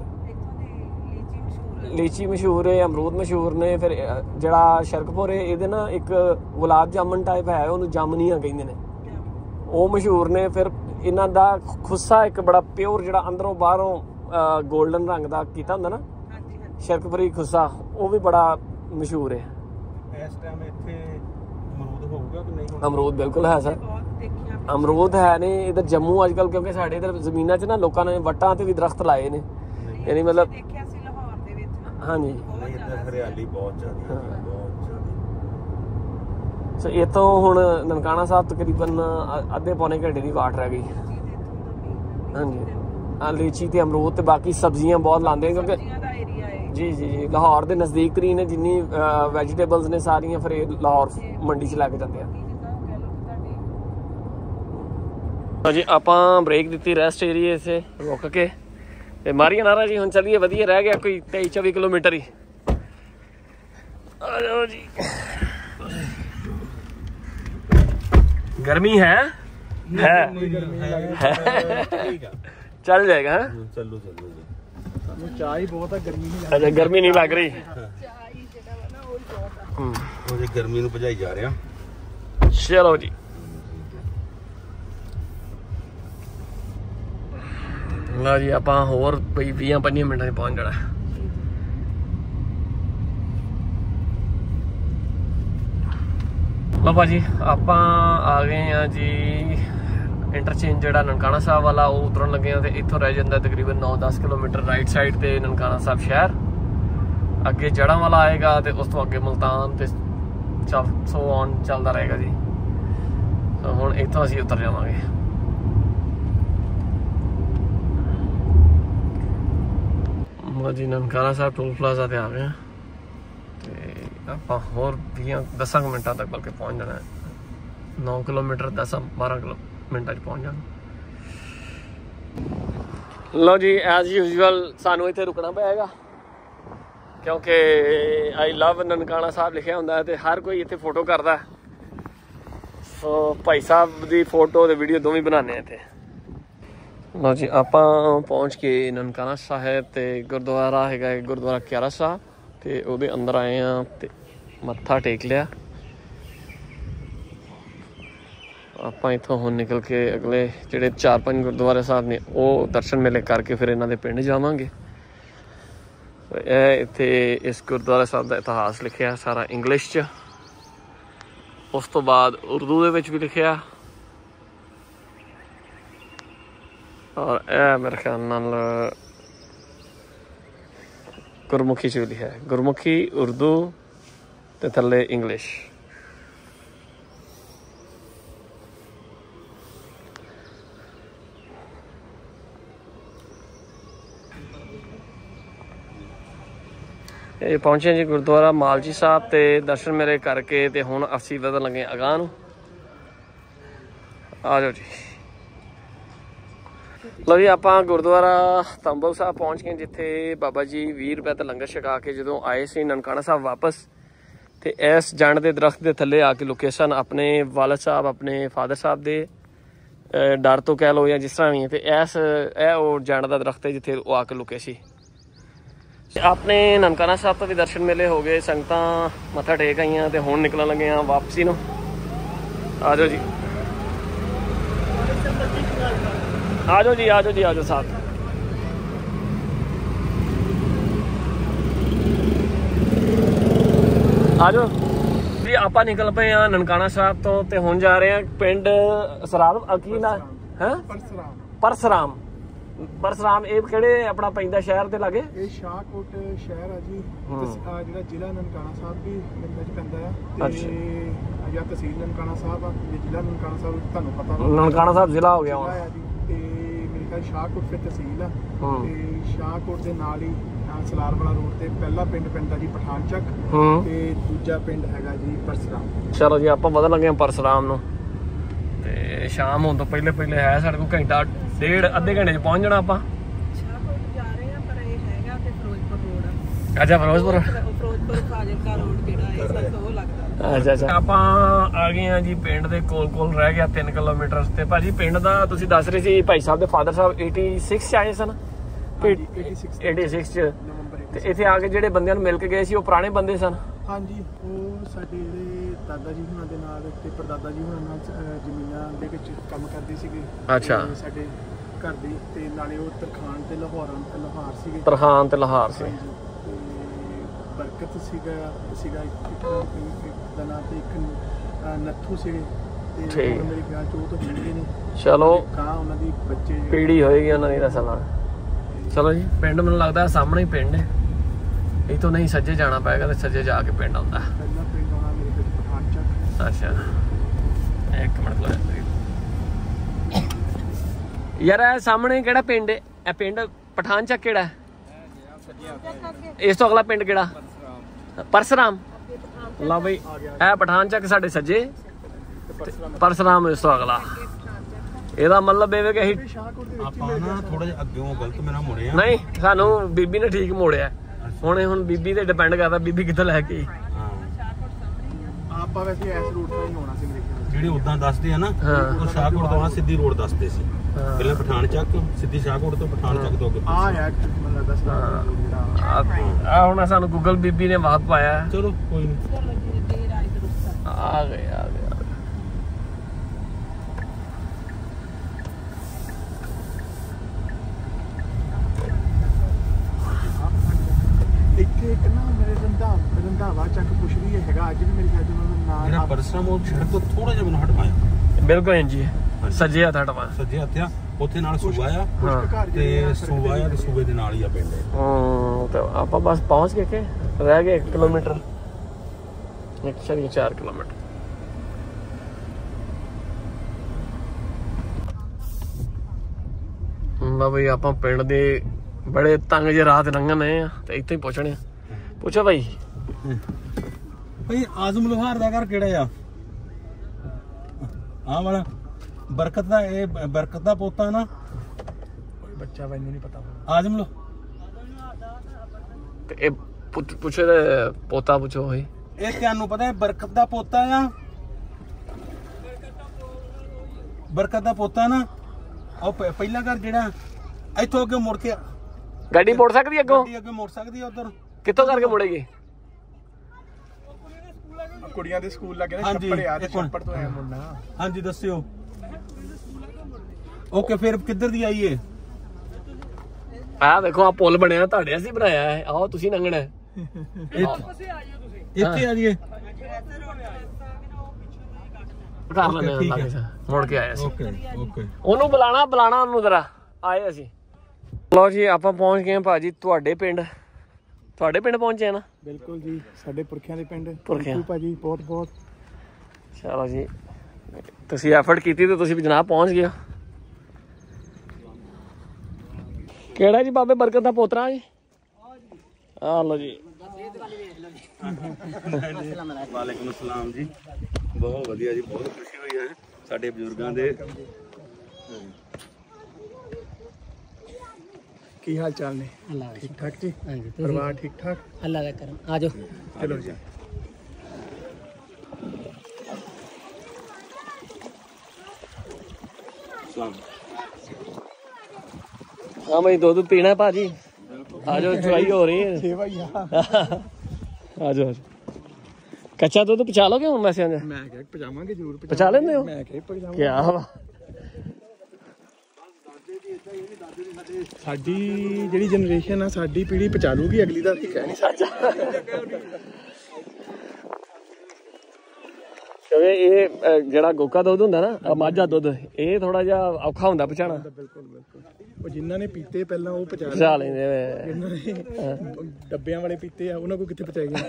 A: ਲੀਚੀ ਮਸ਼ਹੂਰ ਹੈ, ਅਮਰੂਦ ਮਸ਼ਹੂਰ ਨੇ। ਫਿਰ ਜਿਹੜਾ ਸ਼ਰਕਪੁਰ ਹੈ ਇਹਦੇ ਨਾ ਇੱਕ ਗੁਲਾਬ ਜਾਮਨ ਟਾਈਪ ਹੈ, ਉਹਨੂੰ ਜਾਮਨੀਆਂ ਕਹਿੰਦੇ ਨੇ, ਉਹ ਮਸ਼ਹੂਰ ਨੇ। ਫਿਰ ਇਹਨਾਂ ਦਾ ਖੁੱਸਾ ਇੱਕ ਬੜਾ ਪਿਓਰ ਜਿਹੜਾ ਅੰਦਰੋਂ ਬਾਹਰੋਂ ਗੋਲਡਨ ਰੰਗ ਦਾ ਕੀਤਾ ਹੁੰਦਾ ਨਾ, ਸ਼ਰਕਪੁਰੀ ਖੁੱਸਾ, ਉਹ ਵੀ ਬੜਾ ਮਸ਼ਹੂਰ ਹੈ।
C: ਇਸ ਟਾਈਮ ਇੱਥੇ ਅਮਰੂਦ ਹੋਊਗਾ ਕਿ ਨਹੀਂ?
A: ਅਮਰੂਦ ਬਿਲਕੁਲ ਹੈ ਸਰ, ਅਮਰੂਦ ਹੈ ਨੇ ਇੱਧਰ ਜੰਮੂ ਅੱਜ ਕੱਲ੍ਹ, ਕਿਉਂਕਿ ਸਾਡੇ ਇੱਧਰ ਜ਼ਮੀਨਾਂ 'ਚ ਨਾ ਲੋਕਾਂ ਨੇ ਵੱਟਾਂ ਤੇ ਵੀ ਦਰਖਤ ਲਾਏ ਨੇ, ਯਾਨੀ ਮਤਲਬ
E: ਦੇਖਿਆ ਸੀ ਲਾਹੌਰ ਦੇ ਵਿੱਚ ਨਾ।
A: ਹਾਂਜੀ
C: ਨਹੀਂ ਇੱਧਰ ਹਰਿਆਲੀ ਬਹੁਤ ਜ਼ਿਆਦਾ ਹੈ, ਬਹੁਤ ਜ਼ਿਆਦਾ।
A: ਸੋ ਇੱਥੋਂ ਹੁਣ ਨਨਕਾਣਾ ਸਾਹਿਬ ਤਕਰੀਬਨ ਅੱਧੇ ਪੌਣੇ ਘੰਟੇ ਦੀ ਵਾਟ ਰਹਿ ਗਈ। ਹਾਂਜੀ ਆ ਲੀਚੀ ਤੇ ਅਮਰੂਦ ਤੇ ਬਾਕੀ ਸਬਜ਼ੀਆਂ ਬਹੁਤ ਲਾਉਂਦੇ ਨੇ, ਕਿਉਂਕਿ
E: ਸਬਜ਼ੀਆਂ ਦਾ ਏਰੀਆ ਹੈ
A: ਜੀ ਜੀ ਜੀ ਲਾਹੌਰ ਦੇ ਨਜ਼ਦੀਕ ਤਰੀਨ ਹੈ, ਜਿੰਨੀ ਵੈਜੀਟੇਬਲਸ ਨੇ ਸਾਰੀਆਂ ਫਿਰ ਇਹ ਲਾਹੌਰ ਮੰਡੀ 'ਚ ਲੈ ਕੇ ਜਾਂਦੇ ਆ। ਜੀ ਆਪਾਂ ਬ੍ਰੇਕ ਦਿੱਤੀ ਰੈਸਟ ਏਰੀਏ 'ਚ ਰੁਕ ਕੇ ਤੇ ਮਾਰੀਏ ਨਾਰਾ ਜੀ। ਹੁਣ ਚੱਲੀਏ, ਵਧੀਆ ਰਹਿ ਗਿਆ ਕੋਈ ਤੇਈ ਚੌਵੀ ਕਿਲੋਮੀਟਰ ਹੀ। ਆ ਜਾਓ ਜੀ। गर्मी है है चल जाएगा।
C: चलो चलो
F: ਚਾਹ ਹੀ ਬਹੁਤ ਆ, ਗਰਮੀ ਨਹੀਂ
A: अच्छा गर्मी नहीं लग रही।
C: ਉਹ ਜੇ ਗਰਮੀ ਨੂੰ ਭਜਾਈ ਜਾ ਰਿਹਾ।
A: चलो जी ਲਾ ਜੀ ਆਪਾਂ ਹੋਰ ਕੋਈ ਵੀਹ ਪੰਜੀ ਮਿੰਟਾਂ 'ਚ ਪਹੁੰਚ ਜਾਣਾ। ਲਓ ਭਾਜੀ ਆਪਾਂ ਆ ਗਏ ਆ ਜੀ ਇੰਟਰਚੇਂਜ ਜਿਹੜਾ ਨਨਕਾਣਾ ਸਾਹਿਬ ਵਾਲਾ, ਉਹ ਉਤਰਨ ਲੱਗੇ ਆ ਤੇ ਇੱਥੋਂ ਰਹਿ ਜਾਂਦਾ ਤਕਰੀਬਨ ਨੌ ਦਸ ਕਿਲੋਮੀਟਰ ਰਾਈਟ ਸਾਈਡ ਤੇ ਨਨਕਾਣਾ ਸਾਹਿਬ ਸ਼ਹਿਰ। ਅੱਗੇ ਜੜਾਂ ਵਾਲਾ ਆਏਗਾ ਤੇ ਉਸ ਤੋਂ ਅੱਗੇ ਮੁਲਤਾਨ ਤੇ ਚੱਲ ਸੋ ਔਨ ਚੱਲਦਾ ਰਹੇਗਾ ਜੀ। ਹੁਣ ਇੱਥੋਂ ਅਸੀਂ ਉਤਰ ਜਾਵਾਂਗੇ। ਲਓ ਜੀ ਨਨਕਾਣਾ ਸਾਹਿਬ ਟੋਲ ਪਲਾਜ਼ਾ ਤੇ ਆ ਗਏ ਹਾਂ ਤੇ ਆਪਾਂ ਹੋਰ ਵੀਹ ਦਸਾਂ ਮਿੰਟਾਂ ਤੱਕ ਬਲਕਿ ਪਹੁੰਚ ਜਾਣਾ ਹੈ। ਨੌ ਕਿਲੋਮੀਟਰ ਦਸ ਬਾਰਾਂ ਕਿਲੋ ਮਿੰਟਾਂ 'ਚ ਪਹੁੰਚ ਜਾਣਾ। ਲਓ ਜੀ ਐਜ਼ ਯੂਜੂਅਲ ਸਾਨੂੰ ਇੱਥੇ ਰੁਕਣਾ ਪਏਗਾ ਕਿਉਂਕਿ ਆਈ ਲਵ ਨਨਕਾਣਾ ਸਾਹਿਬ ਲਿਖਿਆ ਹੁੰਦਾ ਹੈ ਤੇ ਹਰ ਕੋਈ ਇੱਥੇ ਫੋਟੋ ਕਰਦਾ। ਸੋ ਭਾਈ ਸਾਹਿਬ ਦੀ ਫੋਟੋ ਤੇ ਵੀਡੀਓ ਦੋਵੇਂ ਬਣਾਉਂਦੇ ਆ ਇੱਥੇ। ਲਓ ਜੀ ਆਪਾਂ ਪਹੁੰਚ ਕੇ ਨਨਕਾਣਾ ਸਾਹਿਬ ਤੇ ਗੁਰਦੁਆਰਾ ਹੈਗਾ ਗੁਰਦੁਆਰਾ ਕਿਆਰਾ ਸਾਹਿਬ ਤੇ ਉਹਦੇ ਅੰਦਰ ਆਏ ਆ ਤੇ ਮੱਥਾ ਟੇਕ ਲਿਆ। ਆਪਾਂ ਇੱਥੋਂ ਹੁਣ ਨਿਕਲ ਕੇ ਅਗਲੇ ਜਿਹੜੇ ਚਾਰ ਪੰਜ ਗੁਰਦੁਆਰੇ ਸਾਹਿਬ ਨੇ ਉਹ ਦਰਸ਼ਨ ਮੇਲੇ ਕਰਕੇ ਫਿਰ ਇਹਨਾਂ ਦੇ ਪਿੰਡ ਜਾਵਾਂਗੇ। ਇਹ ਇੱਥੇ ਇਸ ਗੁਰਦੁਆਰਾ ਸਾਹਿਬ ਦਾ ਇਤਿਹਾਸ ਲਿਖਿਆ ਸਾਰਾ ਇੰਗਲਿਸ਼ 'ਚ, ਉਸ ਤੋਂ ਬਾਅਦ ਉਰਦੂ ਦੇ ਵਿੱਚ ਵੀ ਲਿਖਿਆ ਔਰ ਇਹ ਮੇਰੇ ਖਿਆਲ ਨਾਲ ਗੁਰਮੁਖੀ 'ਚ ਵੀ ਲਿਖਿਆ ਹੈ, ਗੁਰਮੁਖੀ ਉਰਦੂ ਤੇ ਥੱਲੇ ਇੰਗਲਿਸ਼। ਇਹ ਪਹੁੰਚੇ ਜੀ ਗੁਰਦੁਆਰਾ ਮਾਲਜੀ ਸਾਹਿਬ ਤੇ ਦਰਸ਼ਨ ਮੇਰੇ ਕਰਕੇ ਤੇ ਹੁਣ ਅਸੀਂ ਵਧਣ ਲੱਗੇ ਅਗਾਂਹ ਨੂੰ। ਆ ਜਾਓ ਜੀ। ਲਓ ਜੀ ਆਪਾਂ ਗੁਰਦੁਆਰਾ ਤੰਬਲ ਸਾਹਿਬ ਪਹੁੰਚ ਗਏ ਜਿੱਥੇ ਬਾਬਾ ਜੀ ਵੀਹ ਰੁਪਏ ਦਾ ਲੰਗਰ ਛਕਾ ਕੇ ਜਦੋਂ ਆਏ ਸੀ ਨਨਕਾਣਾ ਸਾਹਿਬ ਵਾਪਸ ਤੇ ਇਸ ਜੰਡ ਦੇ ਦਰਖਤ ਦੇ ਥੱਲੇ ਆ ਕੇ ਲੁਕੇ ਸਨ। ਆਪਣੇ ਵਾਲਦ ਸਾਹਿਬ ਆਪਣੇ ਫਾਦਰ ਸਾਹਿਬ ਦੇ ਡਰ ਤੋਂ ਕਹਿ ਲਓ ਜਾਂ ਜਿਸ ਤਰ੍ਹਾਂ ਵੀ। ਤੇ ਇਸ ਇਹ ਉਹ ਜੰਡ ਦਾ ਦਰਖਤ ਹੈ ਜਿੱਥੇ ਉਹ ਆ ਕੇ ਲੁਕੇ ਸੀ। ਆਪਣੇ ਨਨਕਾਣਾ ਸਾਹਿਬ ਤੋਂ ਵੀ ਦਰਸ਼ਨ ਮੇਲੇ ਹੋ ਗਏ, ਸੰਗਤਾਂ ਮੱਥਾ ਟੇਕ ਆਈਆਂ ਤੇ ਹੁਣ ਨਿਕਲਣ ਲੱਗੇ ਆ ਵਾਪਸੀ ਨੂੰ। ਆ ਜਾਓ ਜੀ ਆ ਜਾਓ ਜੀ ਆ ਜਾਓ ਜੀ ਆ ਜਾਓ ਸਾਹਿਬ। ਆ ਜਾਓ ਜੀ। ਆਪਾਂ ਨਿਕਲ ਪਏ ਆ ਨਨਕਾਣਾ ਸਾਹਿਬ ਤੋਂ ਤੇ ਹੁਣ ਜਾ ਰਹੇ ਆ ਪਿੰਡ ਸਰਾਲ ਅਕੀਨਾ ਹੈ
F: ਪਰਸਰਾਮ
A: ਪਰਸਰਾਮ ਪਰਸਰਾਮ। ਇਹ ਕਿਹੜੇ ਆਪਣਾ ਪੈਂਦਾ ਸ਼ਹਿਰ ਦੇ ਲਾਗੇ?
F: ਇਹ ਸ਼ਾਹਕੋਟ ਸ਼ਹਿਰ ਆ ਜੀ, ਆ ਜਿਹੜਾ ਜ਼ਿਲ੍ਹਾ ਨਨਕਾਣਾ ਸਾਹਿਬ ਵੀ ਮੇਰੇ ਵਿੱਚ ਪੈਂਦਾ ਆ ਤੇ ਜਾਂ ਤਹਿਸੀਲ ਨਨਕਾਣਾ ਸਾਹਿਬ ਆ। ਇਹ ਜ਼ਿਲ੍ਹਾ ਨਨਕਾਣਾ ਸਾਹਿਬ ਤੁਹਾਨੂੰ ਪਤਾ
A: ਨਨਕਾਣਾ ਸਾਹਿਬ ਜ਼ਿਲ੍ਹਾ ਹੋ ਗਿਆ ਹੁਣ
F: ਆ ਜੀ। ਤੇ ਮੇਰੇ ਖਿਆਲ ਸ਼ਾਹਕੋਟ ਫਿਰ ਤਹਿਸੀਲ ਆ ਤੇ ਸ਼ਾਹਕੋਟ ਦੇ ਨਾਲ ਹੀ ਸਲਾਰ ਵਾਲਾ ਰੋਡ ਤੇ ਪਹਿਲਾ ਪਿੰਡ ਪੈਂਦਾ ਜੀ ਪਠਾਨ ਚੱਕ ਤੇ ਦੂਜਾ ਪਿੰਡ ਹੈਗਾ ਜੀ ਪਰਸਰਾਮ।
A: ਚਲੋ ਜੀ ਆਪਾਂ ਵਧਣ ਲੱਗੇ ਆ ਪਰਸਰਾਮ ਨੂੰ ਤੇ ਸ਼ਾਮ ਹੋਣ ਤੋਂ ਪਹਿਲੇ ਪਹਿਲੇ ਹੈ ਸਾਡੇ ਕੋਲ ਘੰਟਾ ਡੇਢ ਅੱਧੇ ਘੰਟੇ 'ਚ ਪਹੁੰਚ ਜਾਣਾ ਆਪਾਂ।
E: ਸ਼ਾਹਕੋਟ ਜਾ ਰਹੇ ਆ ਪਰ ਇਹ ਹੈਗਾ ਤੇ ਫਿਰੋਜ਼ਪੁਰ ਰੋਡ ਆ।
A: ਅੱਛਾ ਫਿਰੋਜ਼ਪੁਰ
E: ਫਿਰੋਜ਼ਪੁਰ ਫਾਜ਼ਿਲਕਾ ਰੋਡ ਜਿਹੜਾ ਹੈ ਸਭ ਤੋਂ ਉਹ ਲੱਗਦਾ।
A: ਅੱਛਾ ਅੱਛਾ ਆਪਾਂ ਆ ਗਏ ਆ ਜੀ ਪਿੰਡ ਦੇ ਕੋਲ ਕੋਲ ਰਹਿ ਗਿਆ ਤਿੰਨ ਕਿਲੋਮੀਟਰ ਤੇ ਭਾਜੀ ਪਿੰਡ ਦਾ ਤੁਸੀਂ ਦੱਸ ਰਹੇ ਸੀ ਭਾਈ ਸਾਹਿਬ ਦੇ ਫਾਦਰ ਸਾਹਿਬ ਛਿਆਸੀ 'ਚ ਆਏ ਸਨ ਛਿਆਸੀ 'ਚ ਤੇ ਇੱਥੇ ਆ ਕੇ ਜਿਹੜੇ ਬੰਦਿਆਂ ਨੂੰ ਮਿਲ ਕੇ ਗਏ ਸੀ ਉਹ ਪੁਰਾਣੇ ਬੰਦੇ ਸਨ?
F: ਹਾਂਜੀ ਉਹ ਸਾਡੇ ਜਿਹੜੇ ਦਾਦਾ ਜੀ ਹੁਣਾਂ ਦੇ ਨਾਲ ਤੇ ਪਰਦਾਦਾ ਜੀ ਹੁਣਾਂ ਨਾਲ ਜ਼ਮੀਨਾਂ ਦੇ ਵਿੱਚ ਕੰਮ ਕਰਦੇ ਸੀਗੇ।
A: ਅੱਛਾ
F: ਸਾਡੇ ਘਰ ਦੀ ਤੇ ਨਾਲੇ ਉਹ ਤਰਖਾਨ ਤੇ ਲਾਹੌਰ ਲਾਹੌਰ ਸੀਗੇ।
A: ਤਰਖਾਨ ਤੇ ਲਾਹੌਰ ਸੀ
F: ਤੇ ਬਰਕਤ ਸੀਗਾ ਸੀਗਾ ਇੱਕ ਦਾ ਨਾਂ ਤੇ ਇੱਕ ਨੱਥੂ ਸੀਗੇ ਤੇ ਮੇਰੇ ਖਿਆਲ ਚ ਉਹ ਤਾਂ ਹੁੰਦੇ ਨੇ।
A: ਚਲੋ
F: ਕਾਂ ਉਹਨਾਂ ਦੀ ਬੱਚੇ
A: ਪੀੜੀ ਹੋਏਗੀ ਉਹਨਾਂ ਦੀ ਨਸਲ ਨਾਲ। ਚਲੋ ਜੀ ਪਿੰਡ ਮੈਨੂੰ ਲੱਗਦਾ ਸਾਹਮਣੇ ਹੀ ਪਿੰਡ ਹੈ, ਇੱਥੋਂ ਨਹੀਂ ਸੱਜੇ ਜਾਣਾ ਪਏਗਾ ਤੇ ਸੱਜੇ ਜਾ ਕੇ ਪਿੰਡ ਆਉਂਦਾ।
F: ਪਹਿਲਾ ਪਿੰਡ ਆਉਣਾ ਮੇਰੇ ਕੋਲ ਪਠਾਨ ਚੱਕ।
A: ਅੱਛਾ ਇੱਕ ਮਿੰਟ ਲਓ ਯਾਰ ਇਹ ਸਾਹਮਣੇ ਕਿਹੜਾ ਪਿੰਡ ਹੈ? ਇਹ ਪਿੰਡ ਪਠਾਨ ਚੱਕ ਕਿਹੜਾ? ਇਸ ਤੋਂ ਅਗਲਾ ਪਿੰਡ ਕਿਹੜਾ? ਪਰਸਰਾਮ। ਲਾ ਬਈ ਇਹ ਪਠਾਨ ਚੱਕ ਸਾਡੇ ਸੱਜੇ, ਪਰਸਰਾਮ ਇਸ ਤੋਂ ਅਗਲਾ। ਇਹਦਾ ਮਤਲਬ ਇਹ ਕਿ ਅਸੀਂ
C: ਆਪਾਂ ਨਾ ਥੋੜਾ ਜਿਹਾ ਅੱਗੋਂ ਗਲਤ ਮੇਰਾ ਮੁੜਿਆ।
A: ਨਹੀਂ ਸਾਨੂੰ ਬੀਬੀ ਨੇ ਠੀਕ ਮੋੜਿਆ। ਹੁਣ ਹੁਣ ਬੀਬੀ ਤੇ ਡਿਪੈਂਡ ਕਰਦਾ ਬੀਬੀ ਕਿੱਥੋਂ ਲੈ ਕੇ।
F: ਆਪਾਂ ਵੈਸੇ ਇਸ ਰੂਟ ਤੋਂ ਹੀ ਹੋਣਾ ਸੀ ਮੇਰੇ ਖਿਆਲ।
C: ਜਿਹੜੇ ਉਦਾਂ ਦੱਸਦੇ ਆ ਨਾ ਉਹ ਸ਼ਾਹਕੋਟ ਤੋਂ ਆ ਸਿੱਧੀ ਰੋਡ ਦੱਸਦੇ ਸੀ ਪਹਿਲਾਂ ਪਠਾਨ ਚੱਕ ਸਿੱਧੀ ਸ਼ਾਹਕੋਟ ਤੋਂ ਪਠਾਨ ਚੱਕ ਤੋਂ ਅੱਗੇ
F: ਆ ਯਾਰ ਮੈਨੂੰ ਲੱਗਦਾ ਸੀ
A: ਆ ਹੁਣ ਸਾਨੂੰ ਗੂਗਲ ਬੀਬੀ ਨੇ ਮਾਪ ਪਾਇਆ।
C: ਚਲੋ ਕੋਈ ਨਹੀਂ
A: ਆ ਗਏ ਆ ਗਏ
F: ਇੱਥੇ ਇੱਕ ਨਾ ਮੇਰੇ ਰੰਧਾਵਾ ਰੰਧਾਵਾ ਚੱਕ ਕੁਛ ਵੀ ਹੈਗਾ ਅੱਜ ਵੀ ਮੇਰੇ ਖਿਆਲ ਚ ਉਹਨਾਂ ਦਾ
C: ਮੇਰਾ
F: ਨਾਮ
C: ਪਰਸਰਾਮ ਉਹ ਛੜ ਤੋਂ ਥੋੜਾ ਜਿਹਾ ਮੈਨੂੰ ਹਟਵਾਇਆ।
A: ਬਿਲਕੁਲ ਇੰਜੀ ਸੱਜੇ ਹੱਥ ਹਟਵਾ
C: ਸੱਜੇ ਹੱਥ ਆ ਉੱਥੇ ਨਾਲ ਸੂਬਾ ਆ
F: ਘਰ
C: ਤੇ ਸੂਬਾ ਆ ਤੇ ਸੂਬੇ ਦੇ ਨਾਲ ਹੀ ਆ ਪਿੰਡ।
A: ਹਾਂ ਤੇ ਆਪਾਂ ਬਸ ਪਹੁੰਚ ਗਏ ਕਿ ਰਹਿ ਗਏ ਇੱਕ ਕਿਲੋਮੀਟਰ ਇੱਕ ਛੜੀ ਚਾਰ ਕਿਲੋਮੀਟਰ। ਲਓ ਬਈ ਆਪਾਂ ਪਿੰਡ ਦੇ ਬੜੇ ਤੰਗ ਜੇ ਰਾਤ ਲੰਘਣੇ ਆ ਤੇ ਇੱਥੇ ਹੀ ਪਹੁੰਚਣੇ ਆ। ਪੁੱਛੋ ਭਾਈ
C: ਭਾਈ ਆਜ਼ਮ ਲੋਹਾਰ ਦਾ ਘਰ ਕਿਹੜਾ ਆ? ਆਹ ਵਾਲਾ ਬਰਕਤ ਦਾ, ਇਹ ਬਰਕਤ ਦਾ ਪੋਤਾ ਨਾ,
F: ਕੋਈ ਬੱਚਾ ਮੈਨੂੰ ਨਹੀਂ ਪਤਾ।
C: ਆਜ਼ਮ ਲੋ
A: ਤੇ ਇਹ ਪੁੱਛ- ਪੁੱਛੋ ਤੇ ਪੋਤਾ ਪੁੱਛੋ ਭਾਈ।
C: ਇਹ ਤੁਹਾਨੂੰ ਪਤਾ ਹੈ ਬਰਕਤ ਦਾ ਪੋਤਾ ਆ? ਬਰਕਤ ਦਾ ਪੋਤਾ ਨਾ, ਉਹ ਪ- ਪਹਿਲਾ ਘਰ ਜਿਹੜਾ ਇੱਥੋਂ ਅੱਗੇ ਮੁੜ ਕੇ
A: ਗੱਡੀ ਮੋੜ ਸਕਦੀ ਅੱਗੋਂ?
C: ਗੱਡੀ ਅੱਗੇ ਮੁੜ ਸਕਦੀ ਆ ਉਧਰ।
A: ਕਿੱਥੋਂ ਕਰਕੇ ਮੁੜੇਗੀ?
F: ਕੁੜੀਆਂ ਦੇ ਸਕੂਲ ਲੱਗੇ ਨੇ
C: ਹਾਂਜੀ,
F: ਛੱਪੜ ਯਾਰ,
C: ਇੱਕ ਮਿੰਟ।
F: ਛੱਪੜ ਤੋਂ ਆਇਆ ਮੁੰਡਾ।
C: ਹਾਂਜੀ ਦੱਸਿਓ। ਓਕੇ ਫਿਰ ਕਿੱਧਰ ਦੀ ਆਈ ਏ?
A: ਆਹ ਦੇਖੋ ਆ ਪੁੱਲ ਬਣਿਆ ਤੁਹਾਡੇ ਅਸੀਂ ਬਣਾਇਆ ਹੈ। ਆਓ ਤੁਸੀਂ ਲੰਘਣਾ ਹੈ।
C: ਇੱਥੇ ਆ ਜੀਏ।
A: ਕਰ ਲੈਣੇ
C: ਠੀਕ ਹੈ।
A: ਆ ਮੁੜ ਕੇ ਆਇਆ ਸੀ।
C: ਓਕੇ ਓਕੇ
A: ਉਹਨੂੰ ਬੁਲਾਣਾ ਬੁਲਾਣਾ ਉਹਨੂੰ ਜ਼ਰਾ ਆਏ ਅਸੀਂ। ਲਓ ਜੀ ਆਪਾਂ ਪਹੁੰਚ ਗਏ ਭਾਜੀ ਤੁਹਾਡੇ ਪਿੰਡ। ਤੁਹਾਡੇ ਪਿੰਡ ਪਹੁੰਚੇ ਆ ਨਾ?
F: ਬਿਲਕੁਲ ਜੀ, ਸਾਡੇ ਪੁਰਖਿਆਂ ਦੇ ਪਿੰਡ।
A: ਪੁਰਖਿਆਂ।
F: ਥੈਂਕ ਯੂ ਭਾਜੀ, ਬਹੁਤ ਬਹੁਤ।
A: ਚਲੋ ਜੀ ਤੁਸੀਂ ਐਫਰਟ ਕੀਤੀ ਤੇ ਤੁਸੀਂ ਵੀ ਜਨਾਬ ਪਹੁੰਚ ਗਏ। ਕਿਹੜਾ ਜੀ ਬਾਬੇ ਬਰਕਤ ਦਾ ਪੋਤਰਾ ਜੀ? ਆ ਲਓ ਜੀ।
C: ਵਾਲੇਕੁਮ ਅਸਲਾਮ ਜੀ। ਬਹੁਤ ਵਧੀਆ ਜੀ, ਬਹੁਤ ਖੁਸ਼ੀ ਹੋਈ ਹੈ ਸਾਡੇ ਬਜ਼ੁਰਗਾਂ ਦੇ।
F: ਕੀ ਹਾਲ ਚਾਲ ਨੇ?
D: अल्लाह
F: ਠੀਕ ਠਾਕ ਜੀ?
D: हाँ जी तो
F: ਪਰਿਵਾਰ ਠੀਕ ਠਾਕ?
D: अल्लाह का करम। आ जाओ।
F: ਚਲੋ ਜੀ।
C: ਸਲਾਮ।
A: ਹਾਂ ਭਾਈ ਦੁੱਧ ਪੀਣਾ ਭਾਜੀ? ਆ ਜਾਓ ਚੁਆਈ ਹੋ ਰਹੀ ਹੈ।
F: ਸੇਵਾ ਹੀ ਆ।
A: ਆ ਜਾਓ ਕੱਚਾ ਦੁੱਧ ਪਚਾ ਲੋਗੇ ਹੁਣ ਮੈਸਿਆਂ ਦੇ?
F: ਮੈਂ ਕਿਹਾ ਪਜਾਵਾਂਗੇ ਜ਼ਰੂਰ।
A: ਪਚਾ ਲੈਂਦੇ ਹੋ?
F: ਮੈਂ ਕਿਹਾ ਪਜਾਵਾਂਗੇ।
A: ਕਿਆ ਵਾ
F: ਸਾਡੀ ਜਿਹੜੀ ਜਨਰੇਸ਼ਨ ਆ, ਸਾਡੀ ਪੀੜ੍ਹੀ ਪਚਾ ਲੂਗੀ, ਅਗਲੀ ਦਾ ਅਸੀਂ ਕਹਿ ਨਹੀਂ ਸਕਦੇ।
A: ਕਿਉਂਕਿ ਇਹ ਅਹ, ਜਿਹੜਾ ਗੋਕਾ ਦੁੱਧ ਹੁੰਦਾ ਨਾ, ਆਹ ਮਾਝਾ ਦੁੱਧ, ਇਹ ਥੋੜਾ ਜਿਹਾ ਔਖਾ ਹੁੰਦਾ ਪਚਾਣਾ।
F: ਬਿਲਕੁਲ ਬਿਲਕੁਲ। ਉਹ ਜਿਨ੍ਹਾਂ ਨੇ ਪੀਤੇ ਪਹਿਲਾਂ ਉਹ ਪਚਾ
A: ਪਚਾ ਲੈਂਦੇ ਵੇ।
F: ਜਿਨ੍ਹਾਂ ਨੇ ਡੱਬਿਆਂ ਵਾਲੇ ਪੀਤੇ ਆ ਉਹਨਾਂ ਕੋ ਕਿੱਥੇ ਪਚਾਏਗਾ।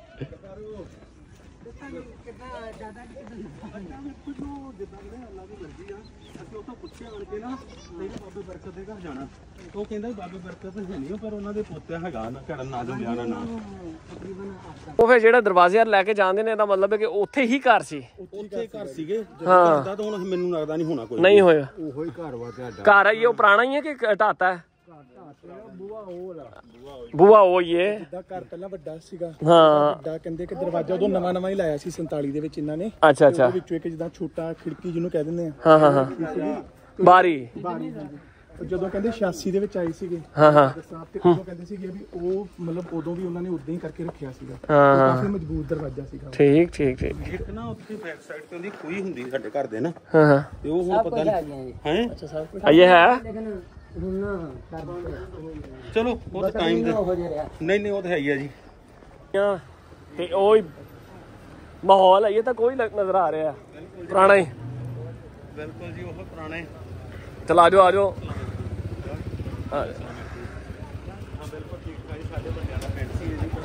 C: ਅਸੀਂ ਉੱਥੋਂ ਪੁੱਛਿਆ ਆਣ ਕੇ ਨਾ, ਬਾਬੇ ਬਰਕਤ ਦੇ ਘਰ ਜਾਣਾ। ਉਹ ਕਹਿੰਦਾ ਬਾਬੇ ਬਰਕਤ ਹੈ ਨਹੀਂ, ਪਰ ਉਹਨਾਂ ਦੇ ਪੋਤਾ ਹੈਗਾ ਨਾ, ਘਰ ਨਾਜ਼ਮ ਵਿਆਹ ਦਾ ਨਾਮ।
A: ਉਹ ਫਿਰ ਜਿਹੜਾ ਦਰਵਾਜ਼ੇ ਯਾਰ ਲੈ ਕੇ ਜਾਂਦੇ ਨੇ, ਇਹਦਾ ਮਤਲਬ ਹੈ ਕਿ ਉੱਥੇ ਹੀ ਘਰ ਸੀ।
C: ਉੱਥੇ ਘਰ ਸੀਗੇ
A: ਹਾਂ।
C: ਜਦੋਂ ਤਾਂ ਹੁਣ ਮੈਨੂੰ ਲੱਗਦਾ ਨਹੀਂ ਹੋਣਾ ਕੋਈ।
A: ਨਹੀਂ ਹੋਇਆ
F: ਉਹੋ ਹੀ ਘਰ ਵਾ ਤੁਹਾਡਾ।
A: ਘਰ ਆਈਏ ਉਹ ਪੁਰਾਣਾ ਹੀ ਹੈ ਕਿ ਢਾਤਾ ਹੈ? ਬੂਆ ਉਹ ਹੀ ਹੈ।
F: ਜਿੱਦਾਂ ਘਰ ਪਹਿਲਾਂ ਵੱਡਾ ਸੀਗਾ,
A: ਹਾਂ
F: ਵੱਡਾ ਕਹਿੰਦੇ ਕਿ ਦਰਵਾਜ਼ਾ ਉਦੋਂ ਨਵਾਂ ਨਵਾਂ ਹੀ ਲਾਇਆ ਸੀ ਸੰਤਾਲੀ ਦੇ ਵਿੱਚ ਇਹਨਾਂ ਨੇ।
A: ਅੱਛਾ ਅੱਛਾ।
F: ਉਹਦੇ ਵਿੱਚੋਂ ਇੱਕ ਜਿੱਦਾਂ ਛੋਟਾ ਖਿੜਕੀ ਜਿਹਨੂੰ ਕਹਿ ਦਿੰਦੇ ਆ,
A: ਹਾਂ ਹਾਂ ਹਾਂ ਬਾਰੀ।
F: ਬਾਰੀ। ਉਹ ਜਦੋਂ ਕਹਿੰਦੇ ਛਿਆਸੀ ਦੇ ਵਿੱਚ ਆਏ ਸੀਗੇ
A: ਹਾਂ ਹਾਂ
F: ਸਾਹਿਬ, ਤੇ ਉਦੋਂ ਕਹਿੰਦੇ ਸੀਗੇ ਵੀ ਉਹ ਮਤਲਬ ਉਦੋਂ ਵੀ ਉਹਨਾਂ ਨੇ ਉਦਾਂ ਹੀ ਕਰਕੇ ਰੱਖਿਆ ਸੀਗਾ।
A: ਹਾਂ
F: ਕਾਫੀ ਮਜ਼ਬੂਤ ਦਰਵਾਜ਼ਾ ਸੀਗਾ।
A: ਠੀਕ ਠੀਕ ਠੀਕ।
C: ਇੱਕ ਨਾ ਉੱਥੇ ਬੈਕ ਸਾਈਡ ਤੇ ਉਹਦੀ ਖੂਹੀ ਹੁੰਦੀ ਸਾਡੇ ਘਰ ਦੇ ਨਾ,
A: ਹਾਂ ਹਾਂ
C: ਤੇ ਉਹ ਹੁਣ ਪਤਾ ਨਹੀਂ ਹੈ।
D: अच्छा सब कुछ
A: ਇਹ ਹੈ।
D: लेकिन घूमना कर देते
C: ਚਲੋ ਉਹ ਤਾਂ ਟਾਈਮ ਦੇ
D: हो जाएगा।
C: ਨਹੀਂ ਨਹੀਂ ਉਹ ਤਾਂ ਹੈ ਹੀ ਆ ਜੀ।
A: ਤੇ ਉਹ ਹੀ ਮਾਹੌਲ ਹੈ, ਇਹ ਤਾਂ ਕੋਈ ਲੱਗ- ਨਜ਼ਰ ਆ ਰਿਹਾ ਪੁਰਾਣਾ ਹੀ।
C: ਬਿਲਕੁਲ ਜੀ, ਉਹ ਪੁਰਾਣੇ।
A: ਚਲ ਆ ਜਾਓ ਆ ਜਾਓ।
C: ਹਾਂ ਬਿਲਕੁਲ ਠੀਕ ਠਾਕ ਜੀ, ਸਾਡੇ ਵੱਡਿਆਂ ਦਾ ਪਿੰਡ ਸੀ ਜੀ।